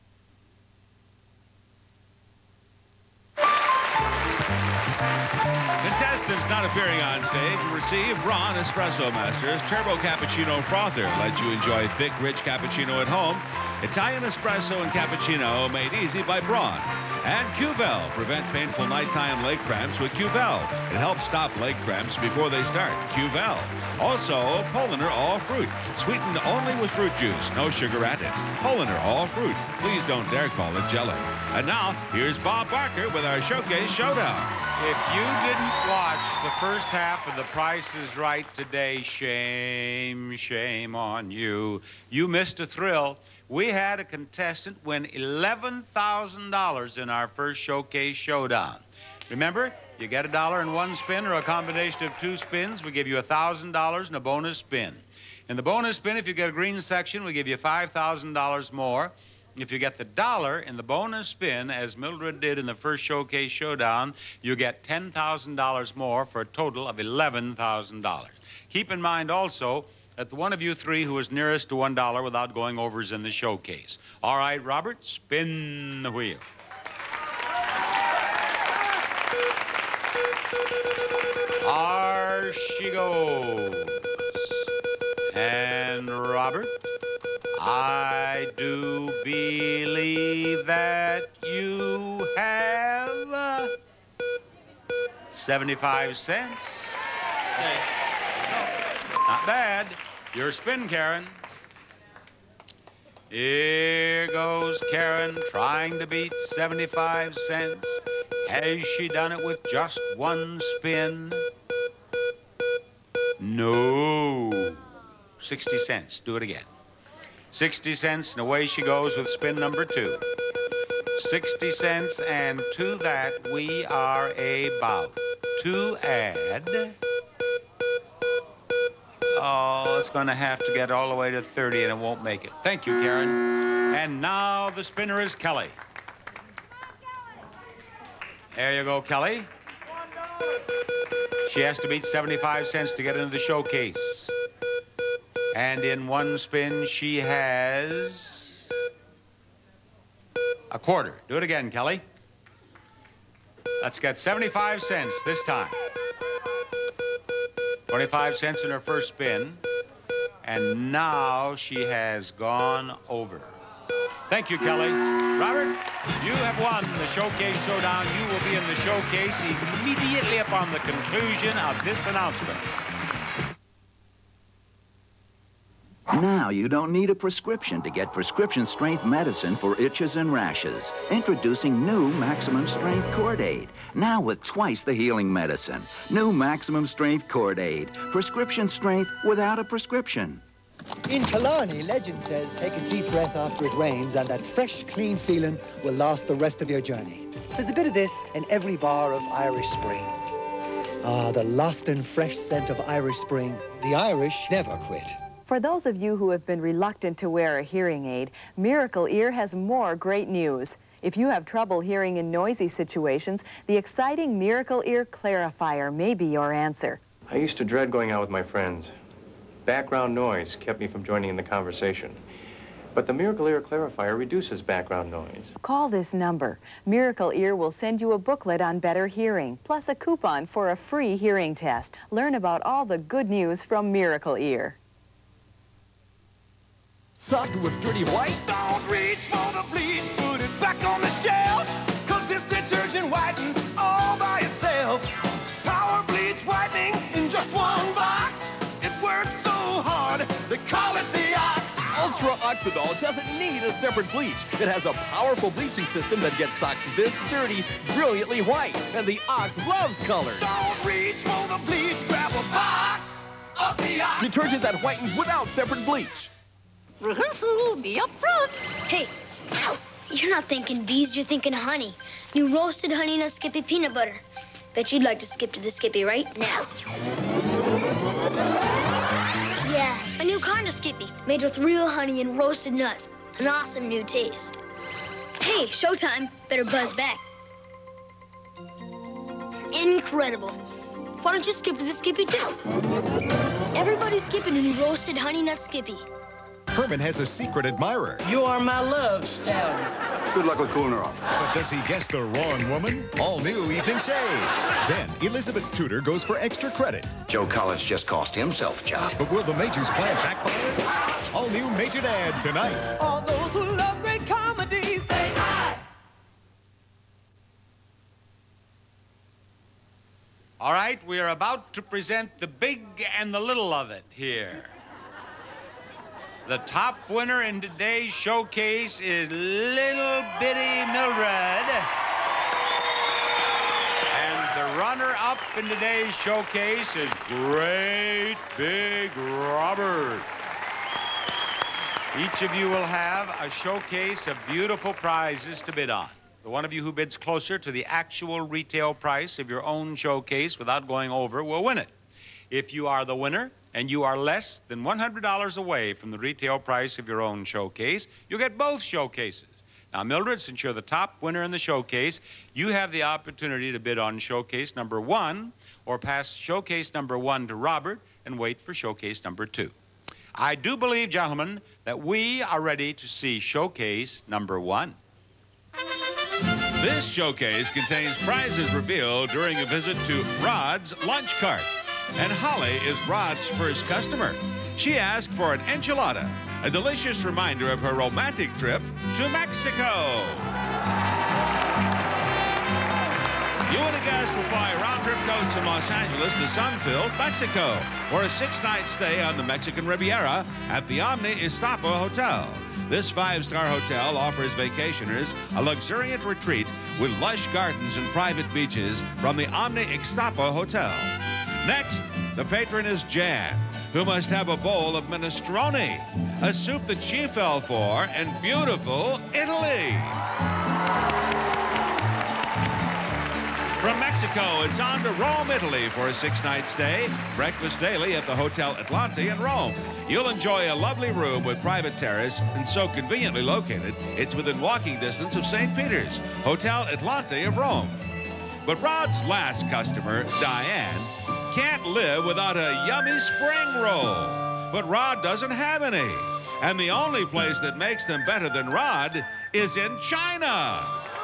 Contestants not appearing on stage will receive Braun Espresso Masters Turbo Cappuccino Frother. Let you enjoy thick, rich cappuccino at home. Italian espresso and cappuccino made easy by Braun. And Q-Vel. Prevent painful nighttime leg cramps with Q-Vel. It helps stop leg cramps before they start. Q-Vel. Also, Poliner All Fruit. Sweetened only with fruit juice. No sugar added. Poliner All Fruit. Please don't dare call it jelly. And now, here's Bob Barker with our Showcase Showdown. If you didn't watch the first half of The Price is Right today, shame, shame on you. You missed a thrill. We had a contestant win eleven thousand dollars in our first Showcase Showdown. Remember, you get a dollar in one spin or a combination of two spins, we give you one thousand dollars in a bonus spin. In the bonus spin, if you get a green section, we give you five thousand dollars more. If you get the dollar in the bonus spin, as Mildred did in the first Showcase Showdown, you get ten thousand dollars more for a total of eleven thousand dollars. Keep in mind also that the one of you three who is nearest to one dollar without going over is in the showcase. All right, Robert, spin the wheel. There she goes. And Robert, I do believe that you have uh, seventy-five cents. Not bad. Your spin, Karen. Here goes Karen trying to beat seventy-five cents. Has she done it with just one spin? No. sixty cents. Do it again. sixty cents, and away she goes with spin number two. sixty cents, and to that we are about to add... Oh, it's going to have to get all the way to thirty, and it won't make it. Thank you, Karen. And now the spinner is Kelly. There you go, Kelly. She has to beat seventy-five cents to get into the showcase. And in one spin, she has a quarter. Do it again, Kelly. Let's get seventy-five cents this time. twenty-five cents in her first spin. And now she has gone over. Thank you, Kelly. Robert, you have won the Showcase Showdown. You will be in the showcase immediately upon the conclusion of this announcement. Now you don't need a prescription to get prescription strength medicine for itches and rashes. Introducing new Maximum Strength Cord-Aid. Now with twice the healing medicine. New Maximum Strength Cord-Aid. Prescription strength without a prescription. In Killarney, legend says take a deep breath after it rains and that fresh, clean feeling will last the rest of your journey. There's a bit of this in every bar of Irish Spring. Ah, the lost and fresh scent of Irish Spring. The Irish never quit. For those of you who have been reluctant to wear a hearing aid, Miracle Ear has more great news. If you have trouble hearing in noisy situations, the exciting Miracle Ear Clarifier may be your answer. I used to dread going out with my friends. Background noise kept me from joining in the conversation. But the Miracle Ear Clarifier reduces background noise. Call this number. Miracle Ear will send you a booklet on better hearing, plus a coupon for a free hearing test. Learn about all the good news from Miracle Ear. Socked with dirty whites? Don't reach for the bleach, put it back on the shelf. Cause this detergent whitens all by itself. Power bleach whitening in just one box. It works so hard, they call it the Ox. Ultra Oxidol doesn't need a separate bleach. It has a powerful bleaching system that gets socks this dirty brilliantly white. And the Ox loves colors. Don't reach for the bleach, grab a box of the Ox. Detergent that whitens without separate bleach. Rehearsal will be up front. Hey, You're not thinking bees, you're thinking honey. New roasted honey nut Skippy peanut butter. Bet you'd like to skip to the Skippy right now. Yeah, a new kind of Skippy, made with real honey and roasted nuts. An awesome new taste. Hey, showtime. Better buzz back. Incredible. Why don't you skip to the Skippy, too? Everybody's skipping a new roasted honey nut Skippy. Herman has a secret admirer. You are my love, Stallion. Good luck with cooling her off. But does he guess the wrong woman? All new Evening Shade. Then Elizabeth's tutor goes for extra credit. Joe Collins just cost himself a job. But will the Major's plan backfire? All new Major Dad tonight. All those who love great comedy say hi. All right, we are about to present the big and the little of it here. The top winner in today's showcase is Little Bitty Mildred. And the runner-up in today's showcase is Great Big Robert. Each of you will have a showcase of beautiful prizes to bid on. The one of you who bids closer to the actual retail price of your own showcase without going over will win it. If you are the winner and you are less than one hundred dollars away from the retail price of your own showcase, you get both showcases. Now, Mildred, since you're the top winner in the showcase, you have the opportunity to bid on showcase number one or pass showcase number one to Robert and wait for showcase number two. I do believe, gentlemen, that we are ready to see showcase number one. This showcase contains prizes revealed during a visit to Rod's Lunch Cart. And Holly is Rod's first customer. She asked for an enchilada, a delicious reminder of her romantic trip to Mexico. You and a guest will fly round-trip coach from Los Angeles to sun-filled Mexico for a six-night stay on the Mexican Riviera at the Omni Iztapa Hotel. This five-star hotel offers vacationers a luxuriant retreat with lush gardens and private beaches from the Omni Iztapa Hotel. Next, the patron is Jan, who must have a bowl of minestrone, a soup that she fell for in beautiful Italy. From Mexico, it's on to Rome, Italy for a six-night stay. Breakfast daily at the Hotel Atlante in Rome. You'll enjoy a lovely room with private terrace and so conveniently located, it's within walking distance of Saint Peter's, Hotel Atlante of Rome. But Rod's last customer, Diane, can't live without a yummy spring roll. But Rod doesn't have any. And the only place that makes them better than Rod is in China.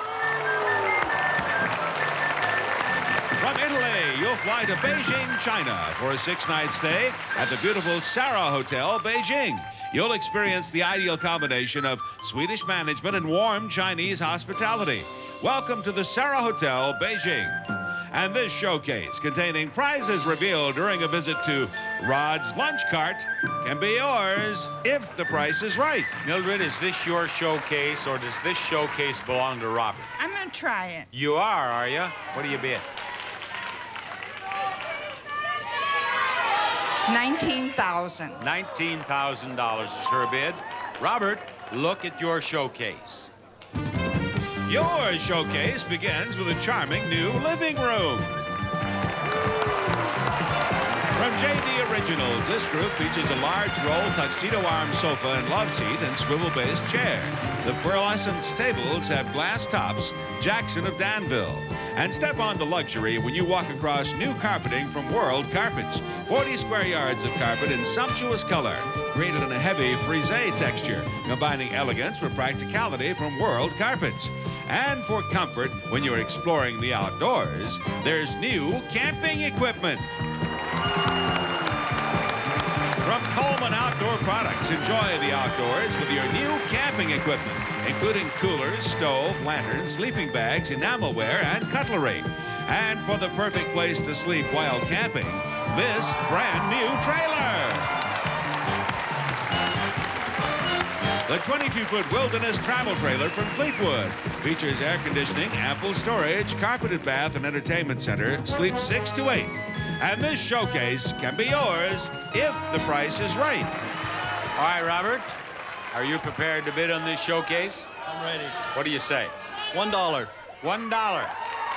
From Italy, you'll fly to Beijing, China for a six-night stay at the beautiful Sarah Hotel, Beijing. You'll experience the ideal combination of Swedish management and warm Chinese hospitality. Welcome to the Sarah Hotel, Beijing. And this showcase, containing prizes revealed during a visit to Rod's Lunch Cart, can be yours if the price is right. Mildred, is this your showcase, or does this showcase belong to Robert? I'm gonna try it. You are, are you? What do you bid? nineteen thousand dollars. nineteen thousand dollars is her bid. Robert, look at your showcase. Your showcase begins with a charming new living room. From J D Originals, this group features a large roll tuxedo arm sofa and love seat and swivel-based chair. The pearlescent tables have glass tops, Jackson of Danville. And step on the luxury when you walk across new carpeting from World Carpets. forty square yards of carpet in sumptuous color, created in a heavy frisé texture, combining elegance with practicality from World Carpets. And for comfort when you're exploring the outdoors, there's new camping equipment. From Coleman Outdoor Products, enjoy the outdoors with your new camping equipment, including coolers, stove, lanterns, sleeping bags, enamelware, and cutlery. And for the perfect place to sleep while camping, this brand new trailer. The twenty-two foot Wilderness Travel Trailer from Fleetwood features air conditioning, ample storage, carpeted bath and entertainment center, sleep six to eight. And this showcase can be yours if the price is right. All right, Robert, are you prepared to bid on this showcase? I'm ready. What do you say? One dollar. One dollar.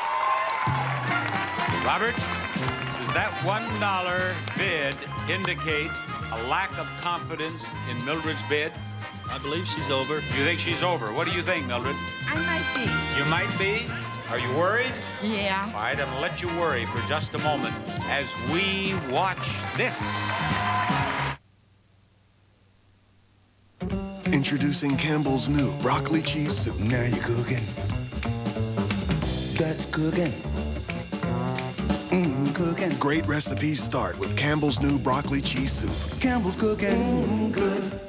Robert, does that one dollar bid indicate a lack of confidence in Mildred's bid? I believe she's over. You think she's over? What do you think, Mildred? I might be. You might be? Are you worried? Yeah. All right, I'm gonna let you worry for just a moment as we watch this. Introducing Campbell's new broccoli cheese soup. Now you're cooking. That's cooking. Mmm, cooking. Great recipes start with Campbell's new broccoli cheese soup. Campbell's cooking. Mmm, good.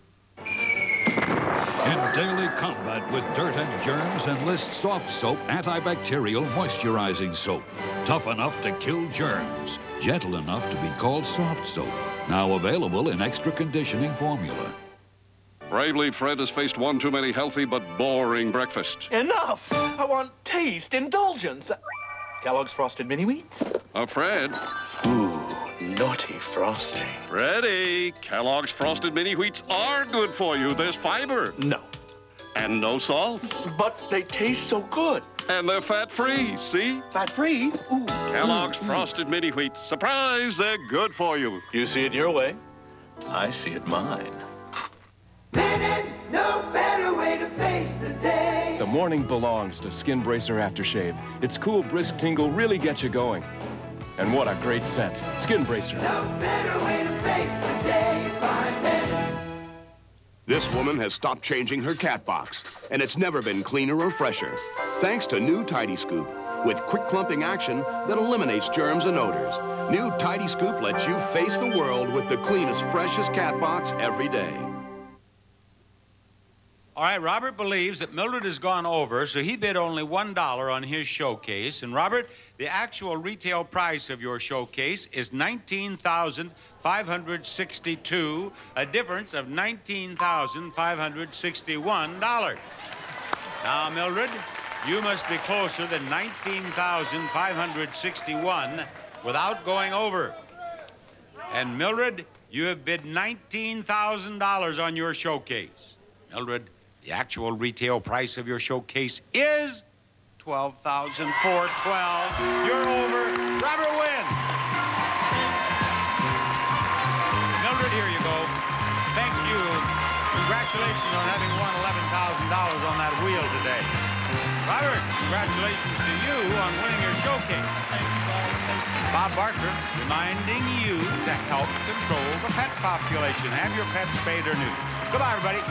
In daily combat with dirt and germs, enlist Soft Soap antibacterial moisturizing soap. Tough enough to kill germs, gentle enough to be called Soft Soap. Now available in extra conditioning formula. Bravely, Fred has faced one too many healthy but boring breakfast. Enough! I want taste, indulgence. Kellogg's Frosted Mini Wheats. Uh, Fred. Ooh, naughty frosting. Ready. Kellogg's Frosted Mini Wheats are good for you. There's fiber. No. And no salt. But they taste so good. And they're fat-free, see? Fat-free? Ooh. Kellogg's mm, Frosted mm. Mini Wheats. Surprise, they're good for you. You see it your way. I see it mine. Linen, no better way to face the day. The morning belongs to Skin Bracer Aftershave. Its cool, brisk tingle really gets you going. And what a great scent. Skin Bracer. No better way to face the day. Find Linen. This woman has stopped changing her cat box, and it's never been cleaner or fresher. Thanks to new Tidy Scoop, with quick clumping action that eliminates germs and odors. New Tidy Scoop lets you face the world with the cleanest, freshest cat box every day. All right, Robert believes that Mildred has gone over, so he bid only one dollar on his showcase. And Robert, the actual retail price of your showcase is nineteen thousand five hundred sixty-two dollars, a difference of nineteen thousand five hundred sixty-one dollars. Now, Mildred, you must be closer than nineteen thousand five hundred sixty-one dollars without going over. And Mildred, you have bid nineteen thousand dollars on your showcase. Mildred, the actual retail price of your showcase is twelve thousand four hundred twelve dollars. You're over. Robert wins. Mildred, here you go. Thank you. Congratulations on having won eleven thousand dollars on that wheel today. Robert, congratulations to you on winning your showcase. Bob Barker reminding you to help control the pet population. Have your pets spayed or neutered. Goodbye, everybody.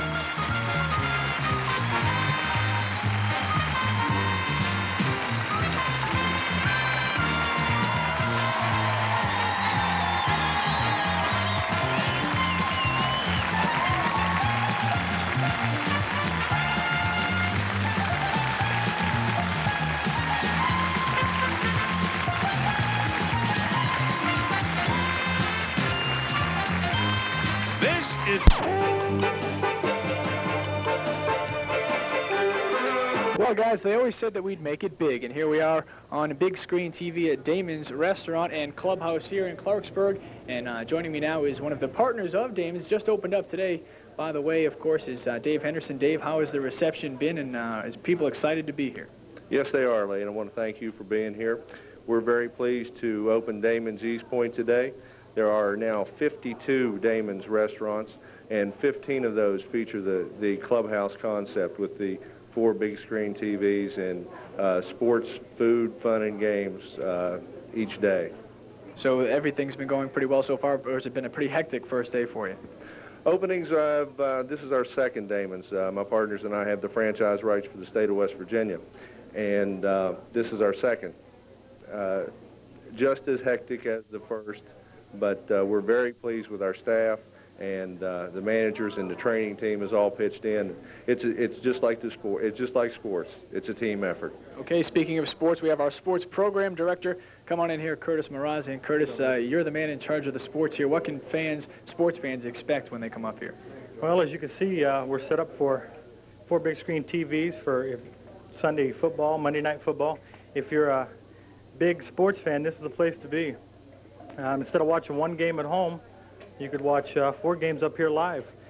This is... Well, guys, they always said that we'd make it big, and here we are on a big screen T V at Damon's Restaurant and Clubhouse here in Clarksburg. And uh, joining me now is one of the partners of Damon's, just opened up today, by the way, of course, is uh, Dave Henderson. Dave, how has the reception been, and uh, is people excited to be here? Yes, they are, Lee, and I want to thank you for being here. We're very pleased to open Damon's East Point today. There are now fifty-two Damon's restaurants, and fifteen of those feature the, the clubhouse concept with the four big screen T Vs and uh, sports, food, fun, and games uh, each day. So everything's been going pretty well so far, or has it been a pretty hectic first day for you? Openings, uh, uh, this is our second Damon's. Uh, my partners and I have the franchise rights for the state of West Virginia, and uh, this is our second. Uh, just as hectic as the first, but uh, we're very pleased with our staff, and uh, the managers and the training team is all pitched in. It's it's just like the sport. It's just like sports. It's a team effort. Okay, speaking of sports, we have our sports program director. Come on in here, Curtis Marazzi. And Curtis, uh, you're the man in charge of the sports here. What can fans, sports fans, expect when they come up here? Well, as you can see, uh, we're set up for four big screen T Vs for if Sunday football, Monday night football. If you're a big sports fan, this is the place to be. Um, instead of watching one game at home, you could watch uh, four games up here live.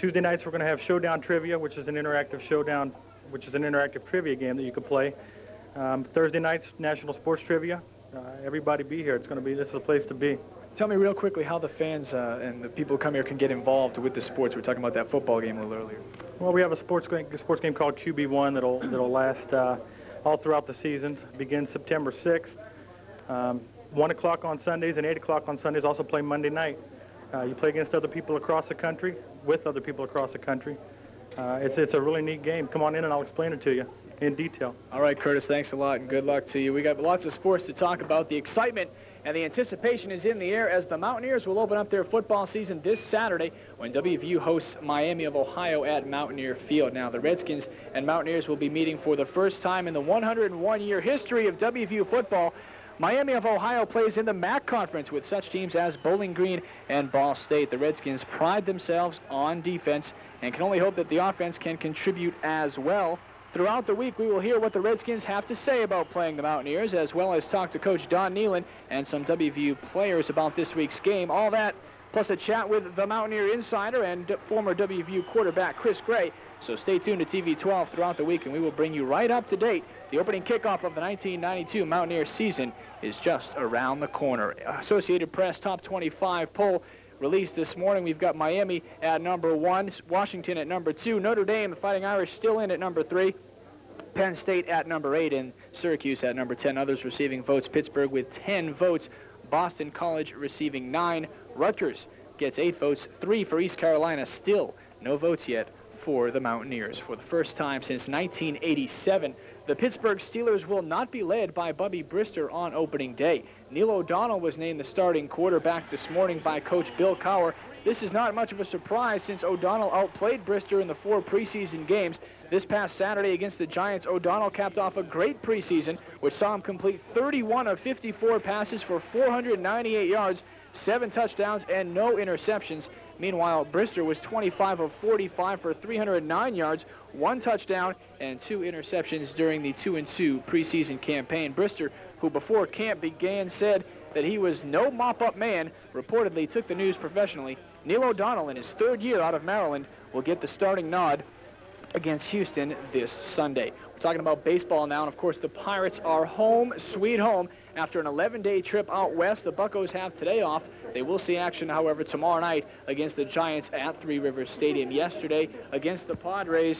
Tuesday nights we're going to have Showdown Trivia, which is an interactive showdown, which is an interactive trivia game that you can play. Um, Thursday nights, National Sports Trivia. Uh, everybody be here. It's going to be, this is a place to be. Tell me real quickly how the fans uh, and the people who come here can get involved with the sports. We were talking about that football game a little earlier. Well, we have a sports game, a sports game called Q B one that'll that'll last uh, all throughout the season. Begins September sixth. Um, one o'clock on Sundays and eight o'clock on Sundays. Also play Monday night. Uh, you play against other people across the country, with other people across the country. Uh, it's it's a really neat game. Come on in and I'll explain it to you in detail. All right, Curtis, thanks a lot and good luck to you. We got lots of sports to talk about. The excitement and the anticipation is in the air as the Mountaineers will open up their football season this Saturday when W V U hosts Miami of Ohio at Mountaineer Field. Now, the Redskins and Mountaineers will be meeting for the first time in the one hundred one year history of W V U football. Miami of Ohio plays in the M A C conference with such teams as Bowling Green and Ball State. The Redskins pride themselves on defense and can only hope that the offense can contribute as well. Throughout the week, we will hear what the Redskins have to say about playing the Mountaineers, as well as talk to Coach Don Nealon and some W V U players about this week's game. All that, plus a chat with the Mountaineer insider and former W V U quarterback Chris Gray. So stay tuned to T V twelve throughout the week, and we will bring you right up to date. The opening kickoff of the nineteen ninety-two Mountaineer season is just around the corner. Associated Press Top twenty-five poll released this morning. We've got Miami at number one, Washington at number two, Notre Dame, the Fighting Irish, still in at number three, Penn State at number eight, and Syracuse at number ten. Others receiving votes, Pittsburgh with ten votes, Boston College receiving nine, Rutgers gets eight votes, three for East Carolina, still no votes yet for the Mountaineers. For the first time since nineteen eighty-seven, the Pittsburgh Steelers will not be led by Bubby Brister on opening day. Neil O'Donnell was named the starting quarterback this morning by Coach Bill Cowher. This is not much of a surprise since O'Donnell outplayed Brister in the four preseason games. This past Saturday against the Giants, O'Donnell capped off a great preseason, which saw him complete thirty-one of fifty-four passes for four hundred ninety-eight yards, seven touchdowns, and no interceptions. Meanwhile, Brister was twenty-five of forty-five for three hundred nine yards, one touchdown, and two interceptions during the two and two preseason campaign. Brister, who before camp began said that he was no mop-up man, reportedly took the news professionally. Neil O'Donnell, in his third year out of Maryland, will get the starting nod against Houston this Sunday. We're talking about baseball now, and of course the Pirates are home, sweet home. After an eleven day trip out west, the Buccos have today off. They will see action, however, tomorrow night against the Giants at Three Rivers Stadium. Yesterday, against the Padres,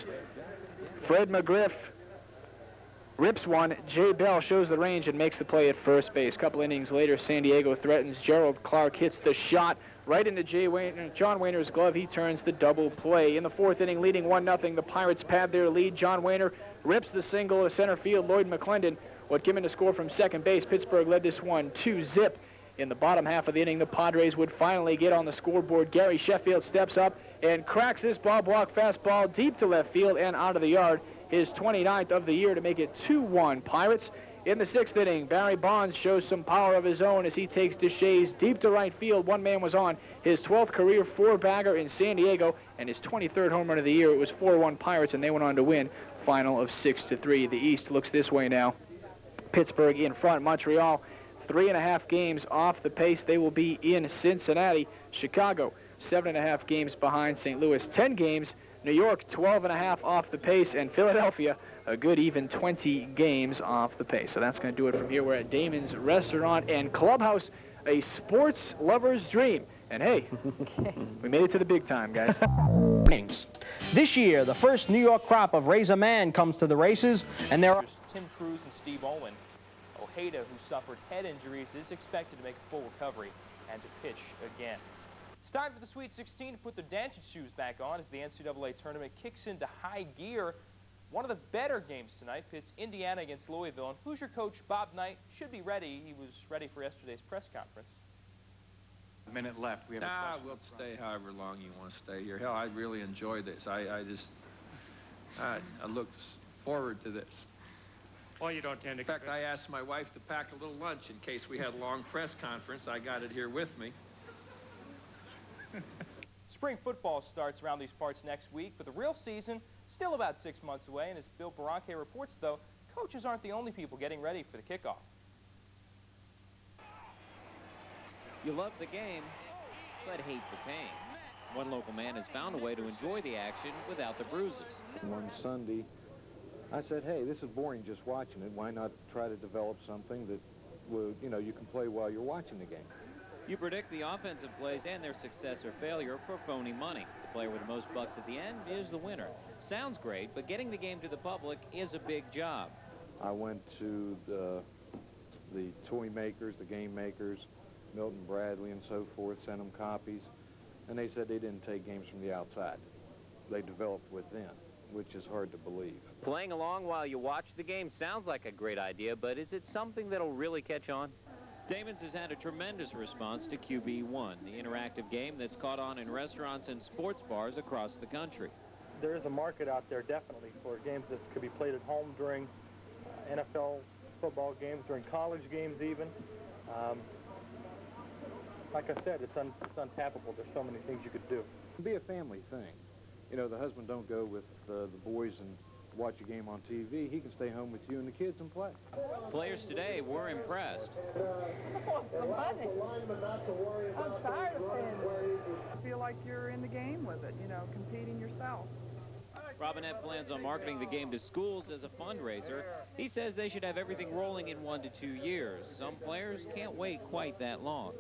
Fred McGriff rips one. Jay Bell shows the range and makes the play at first base. A couple innings later, San Diego threatens. Gerald Clark hits the shot right into Jay Wayner, John Wayner's glove. He turns the double play. In the fourth inning, leading one nothing, the Pirates pad their lead. John Wayner rips the single to center field. Lloyd McClendon would give him to score from second base. Pittsburgh led this one two zip. In the bottom half of the inning, the Padres would finally get on the scoreboard. Gary Sheffield steps up and cracks this ball block fastball deep to left field and out of the yard. His twenty-ninth of the year to make it two one Pirates. In the sixth inning, Barry Bonds shows some power of his own as he takes Deshays deep to right field. One man was on. His twelfth career four-bagger in San Diego and his twenty-third home run of the year. It was four one Pirates, and they went on to win. Final of six to three. The East looks this way now. Pittsburgh in front. Montreal, three and a half games off the pace. They will be in Cincinnati. Chicago, seven and a half games behind. Saint Louis, ten games. New York, twelve and a half off the pace. And Philadelphia, a good even twenty games off the pace. So that's going to do it from here. We're at Damon's Restaurant and Clubhouse, a sports lover's dream. And hey, we made it to the big time, guys. This year, the first New York crop of Raise a Man comes to the races, and there are Tim Cruz and Steve Olin. Ojeda, who suffered head injuries, is expected to make a full recovery and to pitch again. It's time for the Sweet sixteen to put their dancing shoes back on as the N C double A tournament kicks into high gear. One of the better games tonight pits Indiana against Louisville, and Hoosier coach Bob Knight should be ready. He was ready for yesterday's press conference. A minute left. We have nah, a we'll stay however long you want to stay here. Hell, I really enjoy this. I, I just, I, I look forward to this. Well, you don't tend to. In fact, I asked my wife to pack a little lunch in case we had a long press conference. I got it here with me. Spring football starts around these parts next week, but the real season still about six months away. And as Bill Barranque reports, though, coaches aren't the only people getting ready for the kickoff. You love the game, but hate the pain. One local man has found a way to enjoy the action without the bruises. One Sunday, I said, hey, this is boring just watching it. Why not try to develop something that will, you know, you can play while you're watching the game. You predict the offensive plays and their success or failure for phony money. The player with the most bucks at the end is the winner. Sounds great, but getting the game to the public is a big job. I went to the, the toy makers, the game makers, Milton Bradley and so forth, sent them copies, and they said they didn't take games from the outside. They developed within, which is hard to believe. Playing along while you watch the game sounds like a great idea, but is it something that'll really catch on? Damons has had a tremendous response to Q B one, the interactive game that's caught on in restaurants and sports bars across the country. There is a market out there, definitely, for games that could be played at home during uh, N F L football games, during college games even. Um, like I said, it's, un it's untappable. There's so many things you could do. It'd be a family thing. You know, the husband don't go with uh, the boys and watch a game on T V. He can stay home with you and the kids and play. Players today were impressed. The money. I'm tired of paying. I feel like you're in the game with it, you know, competing yourself. Robinette plans on marketing the game to schools as a fundraiser. He says they should have everything rolling in one to two years. Some players can't wait quite that long.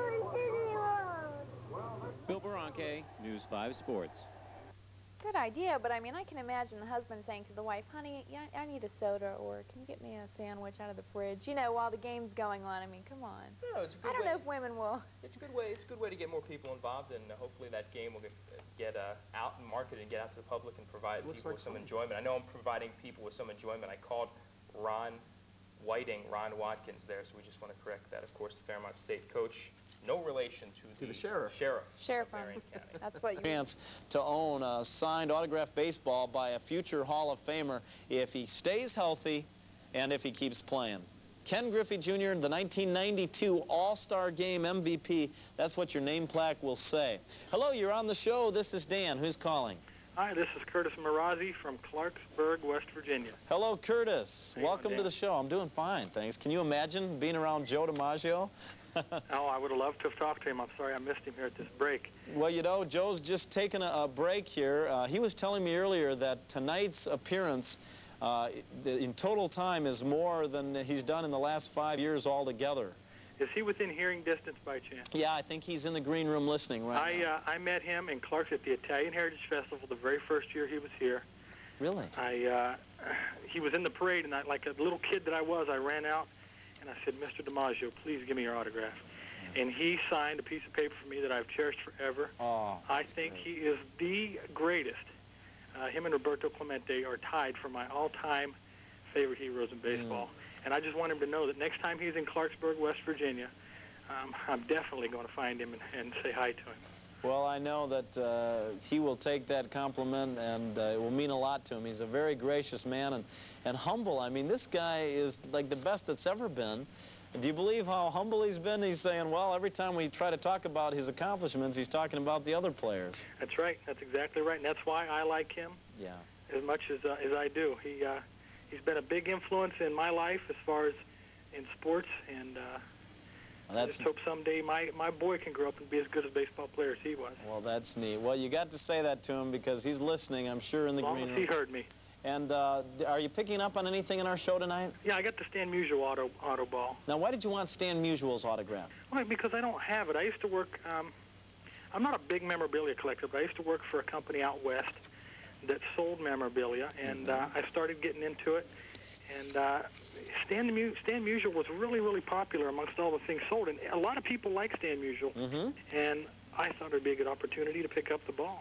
Bill Baranke, News five Sports. Good idea, but I mean, I can imagine the husband saying to the wife, honey, yeah, I need a soda, or can you get me a sandwich out of the fridge, you know, while the game's going on. I mean, come on. No, it's a good I don't way. know if women will. It's a good way. It's a good way to get more people involved, and uh, hopefully that game will get, get uh, out and marketed and get out to the public and provide people like with some fun. enjoyment. I know I'm providing people with some enjoyment. I called Ron Whiting, Ron Watkins there, so we just want to correct that. Of course, the Fairmont State coach, no relation to, To the, the sheriff. Sheriff. Sheriff, of Marion County. that's what you Chance to own a signed autographed baseball by a future Hall of Famer if he stays healthy and if he keeps playing. Ken Griffey Junior, the nineteen ninety-two All-Star Game M V P. That's what your name plaque will say. Hello, you're on the show. This is Dan. Who's calling? Hi, this is Curtis Marazzi from Clarksburg, West Virginia. Hello, Curtis. How you Welcome doing, to Dan? the show. I'm doing fine, thanks. Can you imagine being around Joe DiMaggio? Oh, I would have loved to have talked to him. I'm sorry I missed him here at this break. Well, you know, Joe's just taken a, a break here. Uh, he was telling me earlier that tonight's appearance uh, in total time is more than he's done in the last five years altogether. Is he within hearing distance by chance? Yeah, I think he's in the green room listening right I, now. uh, I met him in Clarks at the Italian Heritage Festival the very first year he was here. Really? I, uh, he was in the parade, and I, like a little kid that I was, I ran out, and I said, Mister DiMaggio, please give me your autograph. And he signed a piece of paper for me that I've cherished forever. Oh, I think great. he is the greatest. Uh, him and Roberto Clemente are tied for my all-time favorite heroes in baseball. Mm. And I just want him to know that next time he's in Clarksburg, West Virginia, um, I'm definitely going to find him and, and say hi to him. Well, I know that uh, he will take that compliment, and uh, it will mean a lot to him. He's a very gracious man and, and humble. I mean, this guy is like the best that's ever been. Do you believe how humble he's been? He's saying, well, every time we try to talk about his accomplishments, he's talking about the other players. That's right. That's exactly right. And that's why I like him yeah. as much as, uh, as I do. He, uh, he's been a big influence in my life as far as in sports, and uh, well, I just hope someday my, my boy can grow up and be as good a baseball player as he was. Well, that's neat. Well, you got to say that to him because he's listening, I'm sure, in the as long green as room. he heard me. And uh, are you picking up on anything in our show tonight? Yeah, I got the Stan Musial auto, auto ball. Now, why did you want Stan Musial's autograph? Well, because I don't have it. I used to work, um, I'm not a big memorabilia collector, but I used to work for a company out west that sold memorabilia, and Mm-hmm. uh, I started getting into it. And uh, Stan, Mu Stan Musial was really, really popular amongst all the things sold, and a lot of people like Stan Musial, mm-hmm. and I thought it would be a good opportunity to pick up the ball.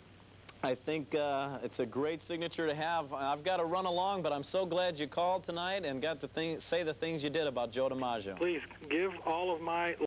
I think uh, it's a great signature to have. I've got to run along, but I'm so glad you called tonight and got to think, say the things you did about Joe DiMaggio. Please give all of my